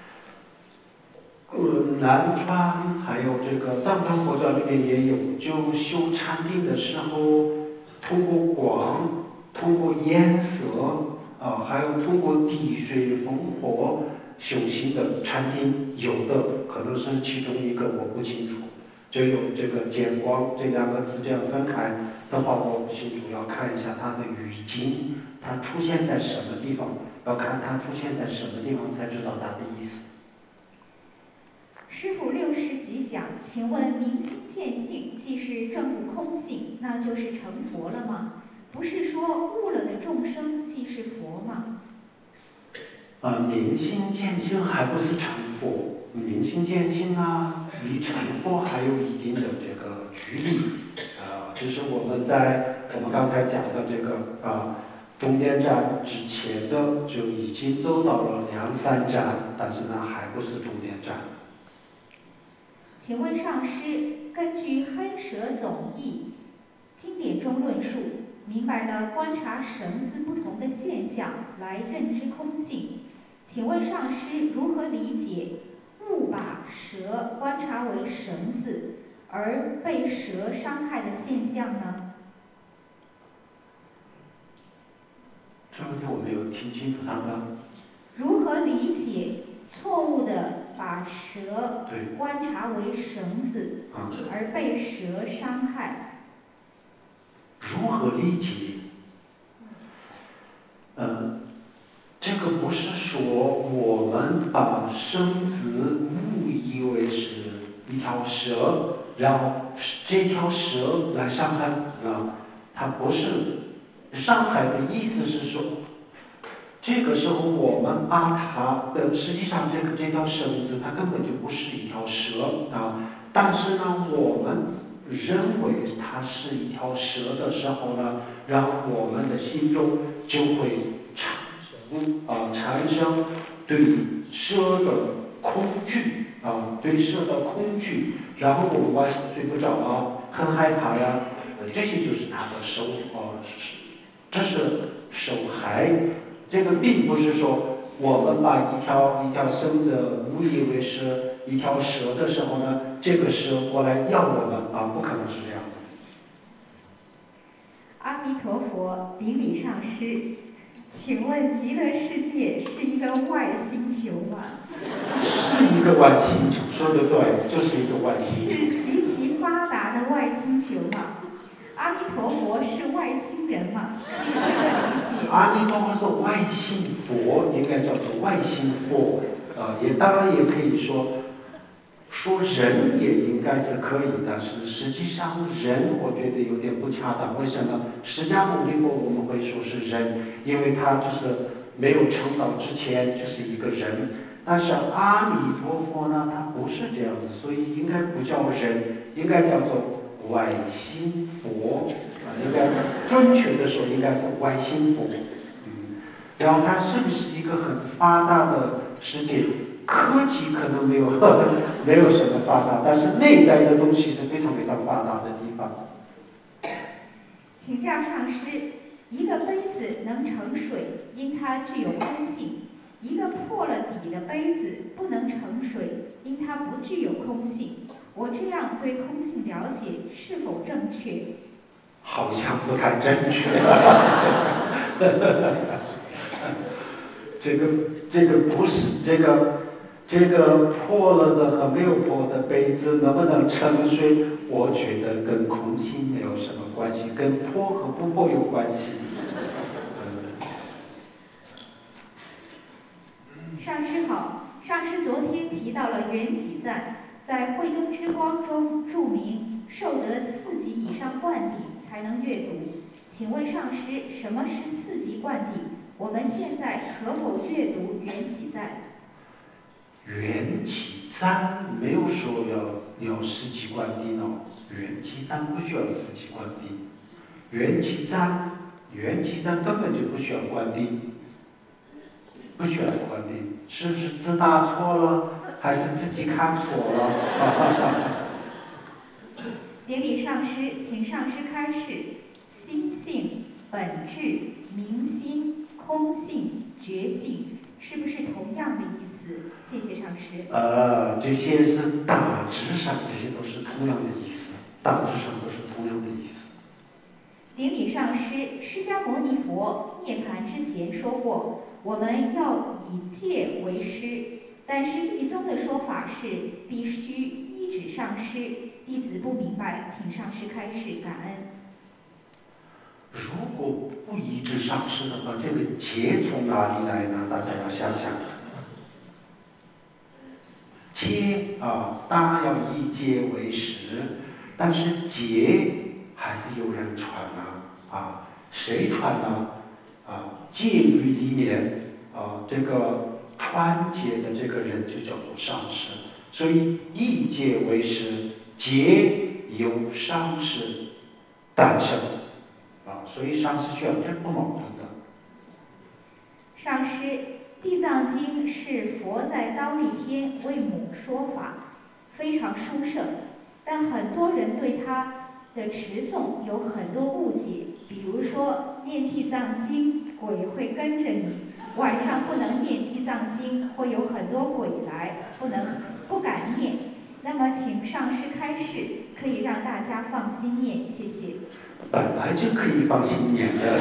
中，南传还有这个藏传佛教里面也有，就修禅定的时候，通过光，通过颜色还有通过地水风火修行的禅定，有的可能是其中一个，我不清楚。就有这个见光这两个字这样分开的话，我不清楚，要看一下它的语境，它出现在什么地方，要看它出现在什么地方才知道它的意思。 师父六世吉祥，请问明心见性既是证悟空性，那就是成佛了吗？不是说悟了的众生即是佛吗？ 明心见性还不是成佛，明心见性离成佛还有一定的这个距离就是我们刚才讲的这个终点站之前的就已经走到了2、3站，但是呢还不是终点站。 请问上师，根据黑蛇总义经典中论述，明白了观察绳子不同的现象来认知空性，请问上师如何理解误把蛇观察为绳子而被蛇伤害的现象呢？ 这问题我没有听清楚他的。 如何理解错误的把蛇观察为绳子而被蛇伤害？ 如何理解？这个不是说我们把绳子误以为是一条蛇，然后这条蛇来伤害它不是伤害的意思是说，这个时候我们把它实际上这条绳子它根本就不是一条蛇但是呢，我们认为它是一条蛇的时候呢，然后我们的心中就会产生对蛇的恐惧对蛇的恐惧，然后我们晚上睡不着很害怕呀，这些就是他的这是受害。这个并不是说我们把一条绳子误以为是一条蛇的时候呢，这个蛇过来咬我们不可能是这样的。 阿弥陀佛，顶礼上师，请问极乐世界是一个外星球吗？ 是一个外星球，说的对，就是一个外星球。 是极其发达的外星球吗？阿弥陀佛是外星人吗？可以这么理解。 阿弥陀佛是外星佛，应该叫做外星佛当然也可以说人也应该是可以，但是实际上人我觉得有点不恰当。为什么？释迦牟尼佛我们会说是人，因为他就是没有成道之前就是一个人。但是阿弥陀佛呢，他不是这样子，所以应该不叫人，应该叫做外星佛应该准确的说应该是外星佛。然后它是不是一个很发达的世界？科技可能没有什么发达，但是内在的东西是非常非常发达的地方。 请教上师，一个杯子能盛水，因它具有空性；一个破了底的杯子不能盛水，因它不具有空性。我这样对空性了解是否正确？ 好像不太正确。这个不是这个破了的和没有破的杯子能不能盛水？我觉得跟空性没有什么关系，跟破和不破有关系。 上师好，上师昨天提到了缘起赞，在慧灯之光中注明受得4级以上灌顶才能阅读。请问上师，什么是4级灌顶？我们现在可否阅读缘起赞？ 缘起赞没有说要4级灌顶缘起赞不需要4级灌顶，缘起赞根本就不需要灌顶，不需要灌顶，是不是字打错了，还是自己看错了？ 顶礼上师，请上师开示：心性、本质、明心、空性、觉性，是不是同样的意思？谢谢上师。 这些是大致上，这些都是同样的意思，大致上都是同样的意思。 顶礼上师，释迦牟尼佛涅槃之前说过，我们要以戒为师，但是密宗的说法是必须依止上师，弟子不明白，请上师开示，感恩。 如果不依止上师的话，这个戒从哪里来呢？大家要想想。戒当然要以戒为师，但是戒还是有人传谁传呢？戒律里面这个传戒的这个人就叫做上师，所以以戒为师，戒由上师诞生所以上师需要这不矛盾的。 上师，《地藏经》是佛在忉利天为母说法，非常殊胜，但很多人对它的持诵有很多误解，比如说念地藏经鬼会跟着你，晚上不能念地藏经会有很多鬼来，不敢念。那么请上师开示，可以让大家放心念，谢谢。 本来就可以放心念的。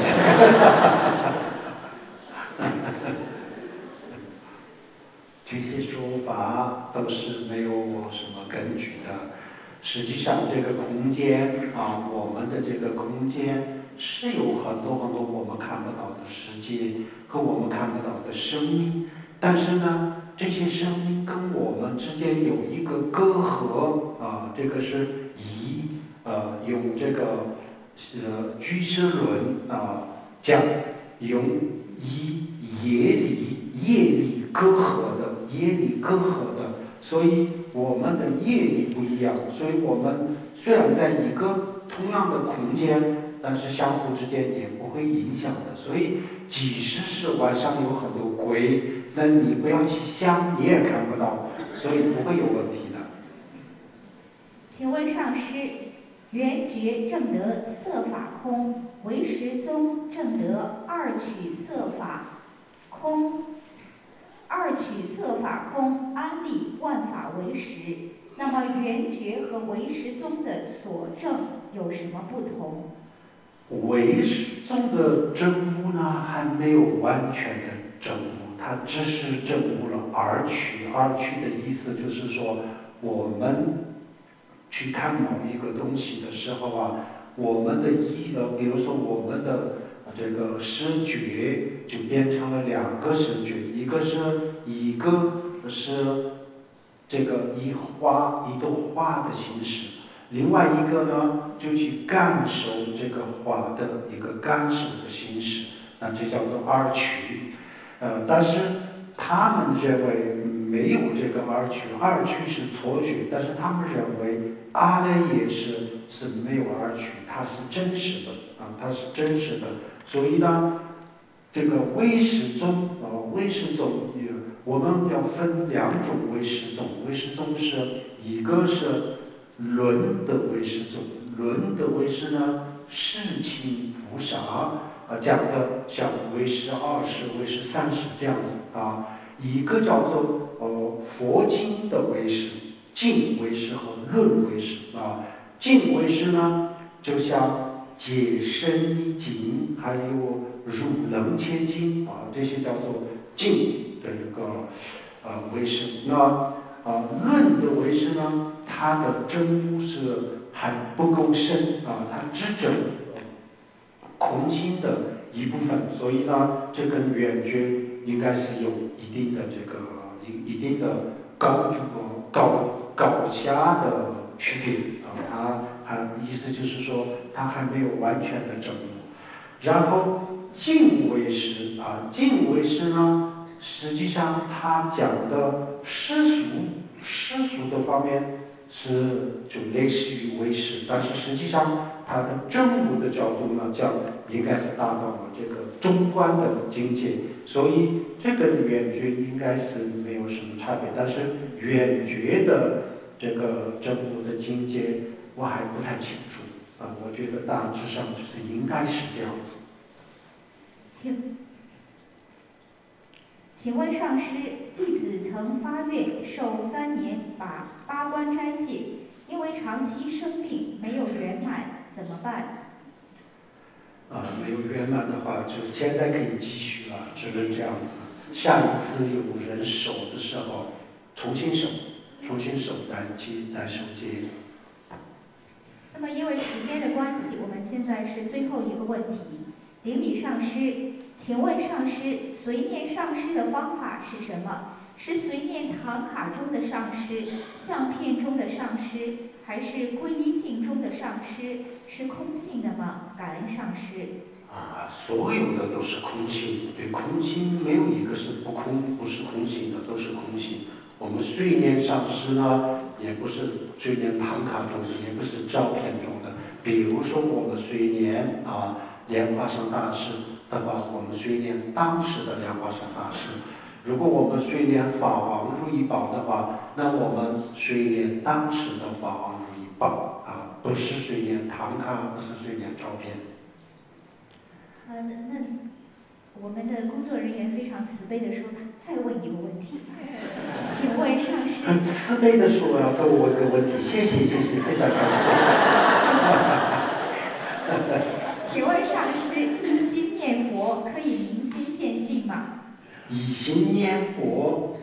这些说法都是没有什么根据的。实际上，这个空间我们的这个空间是有很多很多我们看不到的世界和我们看不到的生命，但是呢，这些生命跟我们之间有一个隔阂这个是用这个居士论讲用业力隔阂的，所以我们的业力不一样，所以我们虽然在一个同样的空间，但是相互之间也不会影响的。所以即使是晚上有很多鬼，那你不要去想，你也看不到，所以不会有问题的。 请问上师，圆觉正得色法空，唯识宗正得二取色法空，二取色法空，安立万法唯识。那么圆觉和唯识宗的所证有什么不同？ 唯识宗的证悟呢，还没有完全的证悟，它只是证悟了二取。二取的意思就是说，我们去看某一个东西的时候啊，我们的比如说我们的这个视觉就变成了两个视觉，一个是这个一朵花的形式，另外一个呢就去感受这个花的一个感受的形式，那这叫做二取。但是他们认为没有这个二取，二取是错觉，但是他们认为阿赖耶是没有二取，它是真实的啊，它是真实的。所以呢，这个唯识宗唯识宗我们要分两种唯识宗，唯识宗是一个是轮的唯识宗，轮的唯识呢，世亲菩萨讲的像唯识20、唯识30这样子啊。一个叫做佛经的唯识，净唯识和论唯识啊。净唯识呢，就像解深密经，还有入楞伽经啊，这些叫做净的一个唯识。那论的唯识呢，它的证悟是还不够深啊，它只证空性的一部分，所以呢，这跟圆觉应该是有一定的一定的高下的区别啊。它意思就是说，它还没有完全的证悟。然后净唯识净唯识呢，实际上它讲的世俗的方面就类似于唯识，但是实际上它的证悟的角度呢，应该是达到了这个中观的境界，所以这个圆觉应该是没有什么差别。但是圆觉的这个证悟的境界，我还不太清楚我觉得大致上就是应该是这样子。 请问上师，弟子曾发愿受3年八关斋戒，因为长期生病没有圆满，怎么办？ 没有圆满的话，就现在可以继续了，只能这样子。下一次有人守的时候，重新守再守戒。 那么因为时间的关系，我们现在是最后一个问题。顶礼上师，请问上师，随念上师的方法是什么？是随念唐卡中的上师、相片中的上师，还是皈依境中的上师？是空性的吗？感恩上师。 所有的都是空性，对，空性没有一个是不是空性的，都是空性。我们随念上师呢，也不是随念唐卡中的，也不是照片中的。比如说我们随念莲花生大师的话，我们随念当时的莲花生大师。如果我们随念法王如意宝的话，那我们随念当时的法王如意宝不是随念唐卡，不是随念照片。 那我们的工作人员非常慈悲的说，再问一个问题，请问上师。 很慈悲的说要给我一个问题，谢谢，非常感谢。 请问上师，一心念佛可以明心见性吗？ 一心念佛，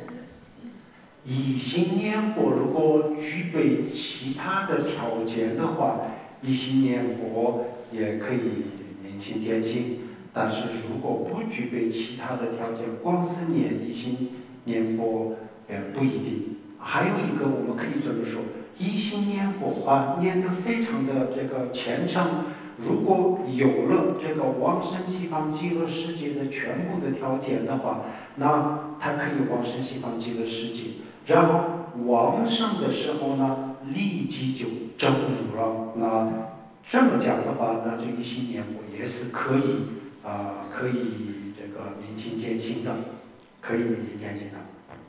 如果具备其他的条件的话，一心念佛也可以明心见性。但是如果不具备其他的条件，光是一心念佛不一定。还有一个我们可以这么说，一心念佛念得非常的这个虔诚。如果有了这个往生西方极乐世界的全部的条件的话，那他可以往生西方极乐世界。 然后往生的时候呢，立即就证悟了。那这么讲的话，那这个信念我也是可以可以这个明心见性的，可以明心见性的。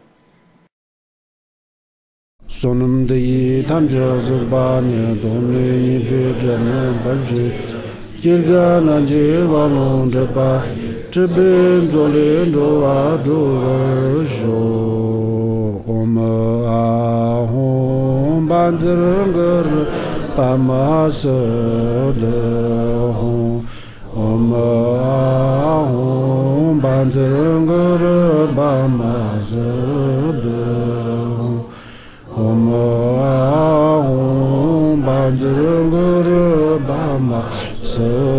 Sonam de Tamja Zurbani Domni Pijana Baji Kirgana Jivalon Japa Jibin Zolin Doa Dojo Om Ahom Banzrangar Pamasada Om Ahom Banzrangar Pamasada Om Ahom Banzrangar Pamasada